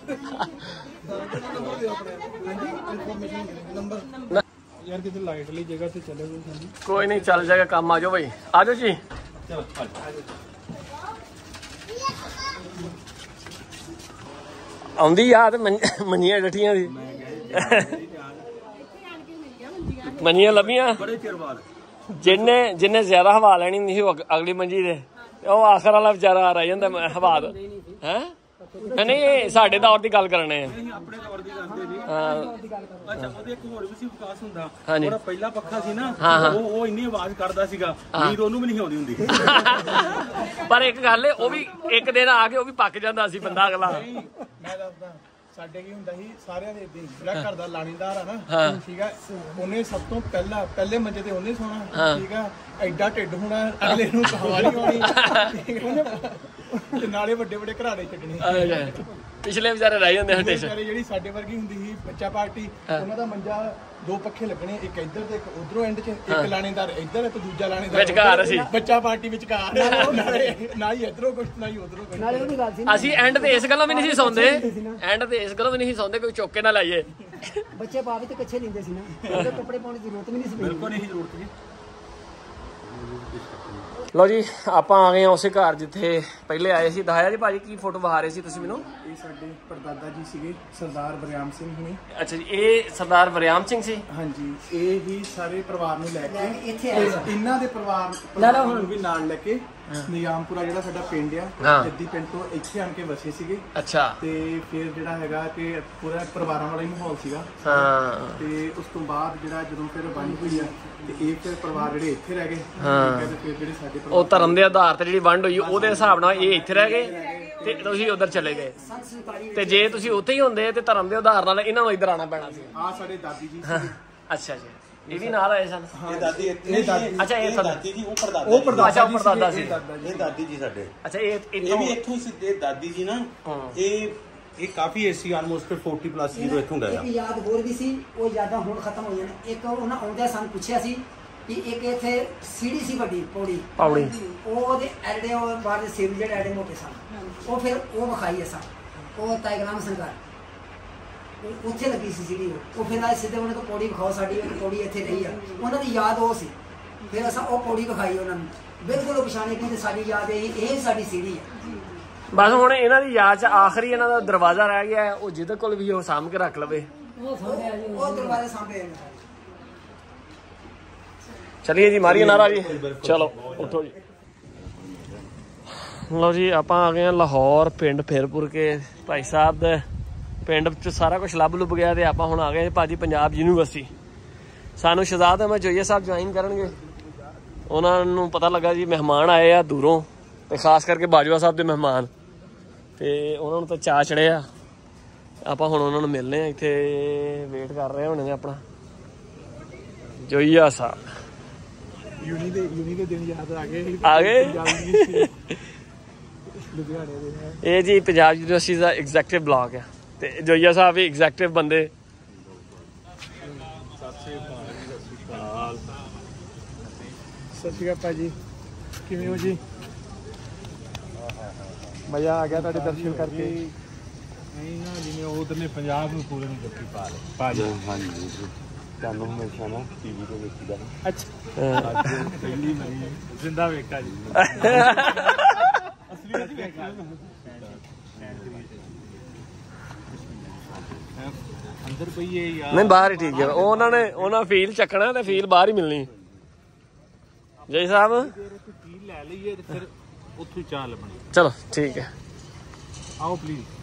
F: ਯਾਰ ਕਿਤੇ ਲਾਈਟ ਵਾਲੀ ਜਗ੍ਹਾ ਤੇ ਚਲੇ ਗਏ ਸਾਨੂੰ।
A: ਕੋਈ ਨਹੀਂ ਚੱਲ ਜਾਏਗਾ ਕੰਮ ਆ ਜਾਓ ਭਾਈ ਆ ਜਾਓ ਜੀ ਆਉਂਦੀ ਯਾਦ ਮੰਨੀਆਂ ਡੱਠੀਆਂ ਦੀ ਮੰਨੀਆਂ ਲੱਭੀਆਂ
C: ਬੜੇ ਚਿਰ ਬਾਅਦ
A: ਜਿੰਨੇ ਜਿੰਨੇ ਜ਼ਿਆਦਾ ਹਵਾ ਲੈਣੀ ਹੁੰਦੀ ਸੀ ਉਹ ਅਗ- ਅਗਲੀ ਮੰਜੀ ਦੇ ਉਹ ਆਖਰ ਵਾਲਾ ਵਿਚਾਰਾ ਰਹਿ ਜਾਂਦਾ ਹਵਾ ਦਾ ਹੈ ਨਹੀਂ ਇਹ ਸਾਡੇ ਦੌਰ ਦੀ ਗੱਲ ਕਰਨੇ ਆ
C: ਆਪਣੇ ਦੌਰ ਦੀ ਗੱਲ ਜੀ
A: ਹਾਂ
C: ਅੱਛਾ ਉਹਦੇ ਇੱਕ ਹੋਰ ਵੀ ਸੀ ਵਿਕਾਸ ਹੁੰਦਾ
A: ਹਾਂਜੀ।
C: ਉਹਦਾ ਪਹਿਲਾ ਪੱਖਾ ਸੀ ਨਾ
A: ਹਾਂ, ਹਾਂ।
C: ਉਹ ਉਹ ਇੰਨੀ ਆਵਾਜ਼ ਕਰਦਾ ਸੀਗਾ ਨੀਂਦ ਉਹਨੂੰ ਵੀ ਨਹੀਂ ਆਉਂਦੀ ਹੁੰਦੀ
A: ਪਰ ਇੱਕ ਗੱਲ ਏ ਉਹ ਵੀ ਇੱਕ ਦਿਨ ਆ ਕੇ ਉਹ ਵੀ ਪੱਕ ਜਾਂਦਾ ਸੀ ਬੰਦਾ ਅਗਲਾ
F: ਮੈਂ ਦੱਸਦਾ ਸਾਡੇ ਕੀ ਹੁੰਦਾ ਸੀ ਸਾਰਿਆਂ ਦੇ ਇਦਾਂ ਹੀ ਜਿਹੜਾ ਘਰ ਦਾ ਲਾਣੀਦਾਰ ਆ ਨਾ ਠੀਕ ਆ ਉਹਨੇ ਸਭ ਤੋਂ ਪਹਿਲਾਂ ਪਹਿਲੇ ਮੰਜੇ ਤੇ ਉਹਨੇ ਸੋਣਾ ਠੀਕ ਆ ਐਡਾ ਢਿੱਡ ਹੋਣਾ ਅਗਲੇ ਨੂੰ ਕਹਾਣੀ ਹੋਣੀ ਠੀਕ ਆ ਨਾ? ਤੇ ਨਾਲੇ ਵੱਡੇ ਵੱਡੇ ਘਰਾੜੇ ਛੱਡਣੇ
A: ਪਿਛਲੇ ਵਿਚਾਰੇ ਰਹਿ ਜਾਂਦੇ ਹਟੇ
F: ਵਿਚਾਰੇ ਜਿਹੜੀ ਸਾਡੇ ਵਰਗੀ ਹੁੰਦੀ ਸੀ ਬੱਚਾ ਪਾਰਟੀ ਉਹਨਾਂ ਦਾ ਮੰਜਾ ਦੋ ਪੱਖੇ ਲੱਗਣੇ ਇੱਕ ਇੱਧਰ ਤੇ ਇੱਕ ਉਧਰੋਂ ਐਂਡ 'ਚ ਇੱਕ ਲਾਣੇਦਾਰ ਇੱਧਰ ਤੇ ਦੂਜਾ ਲਾਣੇਦਾਰ
A: ਵਿਚਕਾਰ ਅਸੀਂ।
F: ਬੱਚਾ ਪਾਰਟੀ ਵਿਚਕਾਰ ਨਾਲੇ ਨਾ ਹੀ ਇੱਧਰੋਂ ਕੁਛ ਨਾ ਹੀ ਉਧਰੋਂ ਕੁਛ
G: ਨਾਲੇ ਉਹਦੀ ਗੱਲ ਸੀ
A: ਅਸੀਂ ਐਂਡ ਤੇ ਇਸ ਗੱਲੋਂ ਵੀ ਨਹੀਂ ਸੀ ਸੌਂਦੇ ਐਂਡ ਤੇ ਇਸ ਗੱਲੋਂ ਵੀ ਨਹੀਂ ਸੀ ਸੌਂਦੇ ਕੋਈ ਚੌਕੇ ਨਾ ਲਾਈਏ
G: ਬੱਚੇ ਪਾ ਵੀ ਤੇ ਕੱਛੇ ਲੈਂਦੇ ਸੀ ਨਾ ਉਹਦੇ ਕੱਪੜੇ ਪਾਉਣ ਦੀ ਜ਼ਰੂਰਤ ਵੀ ਨਹੀਂ ਸੀ ਪੈਂਦੀ।
C: ਬਿਲਕੁਲ ਨਹੀਂ ਜ਼ਰੂਰਤ ਜੀ
A: ਲਓ ਜੀ ਆਪਾਂ ਆ ਗਏ ਹਾਂ ਉਸੇ ਘਰ ਜਿੱਥੇ ਪਹਿਲੇ ਆਏ ਸੀ ਦਿਖਾਇਆ ਜੀ ਭਾਜੀ ਕੀ ਫੋਟੋ ਵਿਖਾ ਰਹੇ ਸੀ ਤੁਸੀਂ ਮੈਨੂੰ?
F: ਇਹ ਸਾਡੇ ਪਰਦਾਦਾ ਜੀ ਸੀਗੇ ਸਰਦਾਰ ਬਰਿਆਮ ਸਿੰਘ ਹੁਣੀ।
A: ਅੱਛਾ ਜੀ ਇਹ ਸਰਦਾਰ ਵਰਿਆਮ ਸਿੰਘ ਸੀ
F: ਹਾਂਜੀ ਇਹ ਹੀ ਸਾਰੇ ਪਰਿਵਾਰ ਨੂੰ ਲੈ ਕੇ
G: ਇੱਥੇ ਆਏ
F: ਤੇ ਇਹਨਾਂ ਦੇ ਪਰਿਵਾਰ ਪਰਿਵਾਰ ਨੂੰ ਵੀ ਨਾਲ ਲੈ ਕੇ ਨਿਜ਼ਾਮਪੁਰਾ ਜਿਹੜਾ ਸਾਡਾ ਪਿੰਡ ਆ
A: ਹਾਂ।
F: ਜੱਦੀ ਪਿੰਡ ਤੋਂ ਇੱਥੇ ਆਣ ਕੇ ਵਸੇ ਸੀਗੇ
A: ਅੱਛਾ
F: ਤੇ ਫਿਰ ਜਿਹੜਾ ਹੈਗਾ ਕਿ ਪੂਰਾ ਪਰਿਵਾਰਾਂ ਵਾਲਾ ਹੀ ਮਾਹੌਲ ਸੀਗਾ
A: ਹਾਂ
F: ਤੇ ਉਸ ਤੋਂ ਬਾਅਦ ਜਿਹੜਾ ਜਦੋਂ ਫਿਰ ਵੰਡ ਹੋਈ ਆ ਤੇ ਇਹ ਫਿਰ ਪਰਿਵਾਰ ਜਿਹੜੇ ਇੱਥੇ ਰਹਿ ਗਏ
A: ਹਾਂ।
F: ਠੀਕ ਹੈ ਤੇ ਫਿਰ ਜਿਹੜੇ ਸਾਡੇ
A: ਉਹ ਧਰਮ ਦੇ ਆਧਾਰ ਤੇ ਜਿਹੜੀ ਵੰਡ ਹੋਈ ਉਹਦੇ ਹਿਸਾਬ ਨਾਲ ਇਹ ਇੱਥੇ ਰਹਿ ਗਏ ਤੇ ਤੁਸੀਂ ਉਧਰ ਚਲੇ ਗਏ ਤੇ ਜੇ ਤੁਸੀਂ ਉੱਥੇ ਹੀ ਹੁੰਦੇ ਤੇ ਧਰਮ ਦੇ ਆਧਾਰ ਨਾਲ ਇਹਨਾਂ ਨੂੰ ਇੱਧਰ ਆਉਣਾ ਪੈਣਾ ਸੀ।
F: ਆ ਸਾਡੇ ਦਾਦੀ ਜੀ ਸੀਗੇ।
A: ਅੱਛਾ ਜੀ ਇਹ ਵੀ ਨਾਲ ਆਏ ਸਨ
C: ਇਹ ਦਾਦੀ
F: ਇਹ ਦਾਦੀ
A: ਅੱਛਾ ਇਹ ਤੁਹਾਡਾ-
C: ਦਾਦੀ ਜੀ ਉਹ ਪਰਦਾਦਾ
F: ਉਹ ਪਰਦਾਦਾ
A: ਅੱਛਾ, ਉਹ
F: ਜੀ
A: ਪਰਦਾਦਾ
F: ਸੀਗੇ,
A: ਸੀ।
F: ਇਹ ਦਾਦਾ ਜੀ
C: ਇਹ ਦਾਦੀ ਜੀ ਸਾਡੇ
A: ਅੱਛਾ ਇਹ
C: ਇਹ
A: ਇੱਥੋਂ
C: ਵੀ ਇੱਥੋਂ ਹੀ ਸਿੱਧੇ ਦਾਦੀ ਜੀ ਨਾ ਇਹ ਇਹ ਕਾਫੀ ਏਸੀ ਆਲਮੋਸਟ ਚਾਲੀ ਪਲੱਸ ਜਦੋਂ ਇੱਥੋਂ ਗਏ ਆ
G: ਇੱਕ ਯਾਦ ਹੋਰ ਵੀ ਸੀ ਉਹ ਯਾਦਾਂ ਹੁਣ ਖਤਮ ਹੋਈਆਂ ਨੇ ਇੱਕ ਉਹਨਾਂ ਆਉਂਦਿਆਂ ਸਾਨੂੰ ਪੁੱਛਿਆ ਸੀ ਕਿ ਇੱਕ ਇੱਥੇ ਸੀੜੀ ਸੀ ਵੱਡੀ ਪੌੜੀ
A: ਪੌੜੀ
G: ਉਹ ਉਹਦੇ ਐਡੇ ਉਹ ਬਾਹਰ ਦੇ ਸਿਰ ਜਿਹੜੇ ਐਡੇ ਮੋਟੇ ਸਨ ਉਹ ਫਿਰ ਉਹ ਵਿਖਾਈ ਅਸਾਂ ਉਹ ਟਾਈਗਰਾਮ ਸੰਗਰ ਉੱਥੇ ਲੱਗੀ ਸੀ ਸੀੜੀ ਉਹ ਫਿਰ ਆ ਸਿੱਧੇ ਉਹਨਾਂ ਤੋਂ ਪੌੜੀ ਵਿਖਾਓ ਸਾਡੀ ਇੱਕ ਪੌੜੀ ਇੱਥੇ ਰਹੀ ਆ ਉਹਨਾਂ ਦੀ ਯਾਦ ਉਹ ਸੀ ਫਿਰ ਅਸਾਂ ਉਹ ਪੌੜੀ ਵਿਖਾਈ ਉਹਨਾਂ ਨੂੰ ਬਿਲਕੁਲ ਉਹ ਪਛਾਣੇ ਕਿ ਸਾਡੀ ਯਾਦ ਇਹ ਇਹ ਸਾਡੀ ਸੀੜੀ ਹੈ
A: ਬਸ ਹੁਣ ਇਹਨਾਂ ਦੀ ਯਾਦ ਚ ਆਖਰੀ ਇਹਨਾਂ ਦਾ ਦਰਵਾਜ਼ਾ ਰਹਿ ਗਿਆ ਹੈ ਉਹ ਜਿਹਦੇ ਕੋਲ ਵੀ ਉਹ ਸਾਂਭ ਕੇ ਰੱਖ ਲਵੇ
G: ਉਹ ਦਰਵਾਜ਼ੇ ਸਾਹਮਣੇ
A: ਚਲਿਏ ਜੀ ਮਾਰੀਏ ਨਾਰਾ ਜੀ ਚਲੋ ਉੱਠੋ ਜੀ ਲਓ ਜੀ ਆਪਾਂ ਆ ਗਏ ਹਾਂ ਲਾਹੌਰ ਪਿੰਡ ਫਿਰਪੁਰ ਕੇ ਭਾਈ ਸਾਹਿਬ ਦੇ ਪਿੰਡ ਚ ਸਾਰਾ ਕੁਝ ਲੱਭ ਲੁੱਭ ਗਿਆ ਤੇ ਆਪਾਂ ਹੁਣ ਆ ਗਏ ਭਾਜੀ ਪੰਜਾਬ ਯੂਨੀਵਰਸਿਟੀ ਸਾਨੂੰ ਸ਼ਹਜ਼ਾਦ ਅਹਿਮਦ ਜੋਈਆ ਸਾਹਿਬ ਜੁਆਇਨ ਕਰਨਗੇ ਉਹਨਾਂ ਨੂੰ ਪਤਾ ਲੱਗਾ ਜੀ ਮਹਿਮਾਨ ਆਏ ਆ ਦੂਰੋਂ, ਤੇ ਖਾਸ ਕਰਕੇ ਬਾਜਵਾ ਸਾਹਿਬ ਦੇ ਮਹਿਮਾਨ, ਤੇ ਉਹਨਾਂ ਨੂੰ ਤਾਂ ਚਾਅ ਚੜਿਆ। ਆਪਾਂ ਹੁਣ ਉਹਨਾਂ ਨੂੰ ਮਿਲਨੇ ਆ, ਇੱਥੇ ਵੇਟ ਕਰ ਰਹੇ ਹੋਣੇ ਨੇ ਆਪਣਾ ਜੋਈਆ ਸਾਹਿਬ।
F: ਯੂਨੀ ਦੇ ਯੂਨੀ ਦੇ ਦਿਨ ਯਾਦ ਆ ਗਏ
A: ਆ ਗਏ
F: ਲੁਧਿਆਣੇ ਦੇ।
A: ਇਹ ਜੀ ਪੰਜਾਬ ਯੂਨੀਵਰਸਿਟੀ ਦਾ ਐਗਜ਼ੈਕਟਿਵ ਬਲਾਕ ਆ, ਤੇ ਜੋਈਆ ਸਾਹਿਬ ਵੀ ਐਗਜ਼ੈਕਟਿਵ ਬੰਦੇ।
F: ਸਤਿ ਸ਼੍ਰੀ ਅਕਾਲ ਭਾਜੀ, ਕਿਵੇਂ ਹੋ ਜੀ? ਮਜ਼ਾ ਆ ਗਿਆ ਤੁਹਾਡੇ ਦਰਸ਼ਨ ਕਰਕੇ।
C: ਨਹੀਂ ਨਾ ਜਿਵੇਂ ਉਧਰਲੇ ਪੰਜਾਬ ਨੂੰ ਪੂਰੇ ਨੂੰ ਜੱਫੀ ਪਾ ਲਏ ਭਾਜੀ। ਹਾਂਜੀ ਤੁਹਾਨੂੰ ਹਮੇਸ਼ਾ ਨਾ ਟੀਵੀ ਤੇ ਵੇਖੀਦਾ।
F: ਅੱਛਾ ਅੱਜ ਪਹਿਲੀ ਨਹੀਂ ਜ਼ਿੰਦਾ ਵੇਖਿਆ ਜੀ। ਅਸਲੀ
C: ਅੰਦਰ ਪਈਏ ਯਾਰ।
A: ਨਹੀਂ ਬਾਹਰ ਹੀ ਠੀਕ ਹੈ, ਉਹ ਉਹਨਾਂ ਨੇ ਉਹਨਾਂ ਫੀਲ ਚੱਕਣਾ ਤੇ ਫੀਲ ਬਾਹਰ ਹੀ ਮਿਲਣੀ। ਜੈ ਸਾਹਿਬ
C: ਫੀਲ ਲੈ ਲਈਏ ਤੇ ਫਿਰ ਉੱਥੋਂ ਹੀ ਚਾਹ ਲੱਭਣੀ।
A: ਚਲੋ ਠੀਕ ਹੈ,
C: ਆਓ ਪਲੀਜ਼।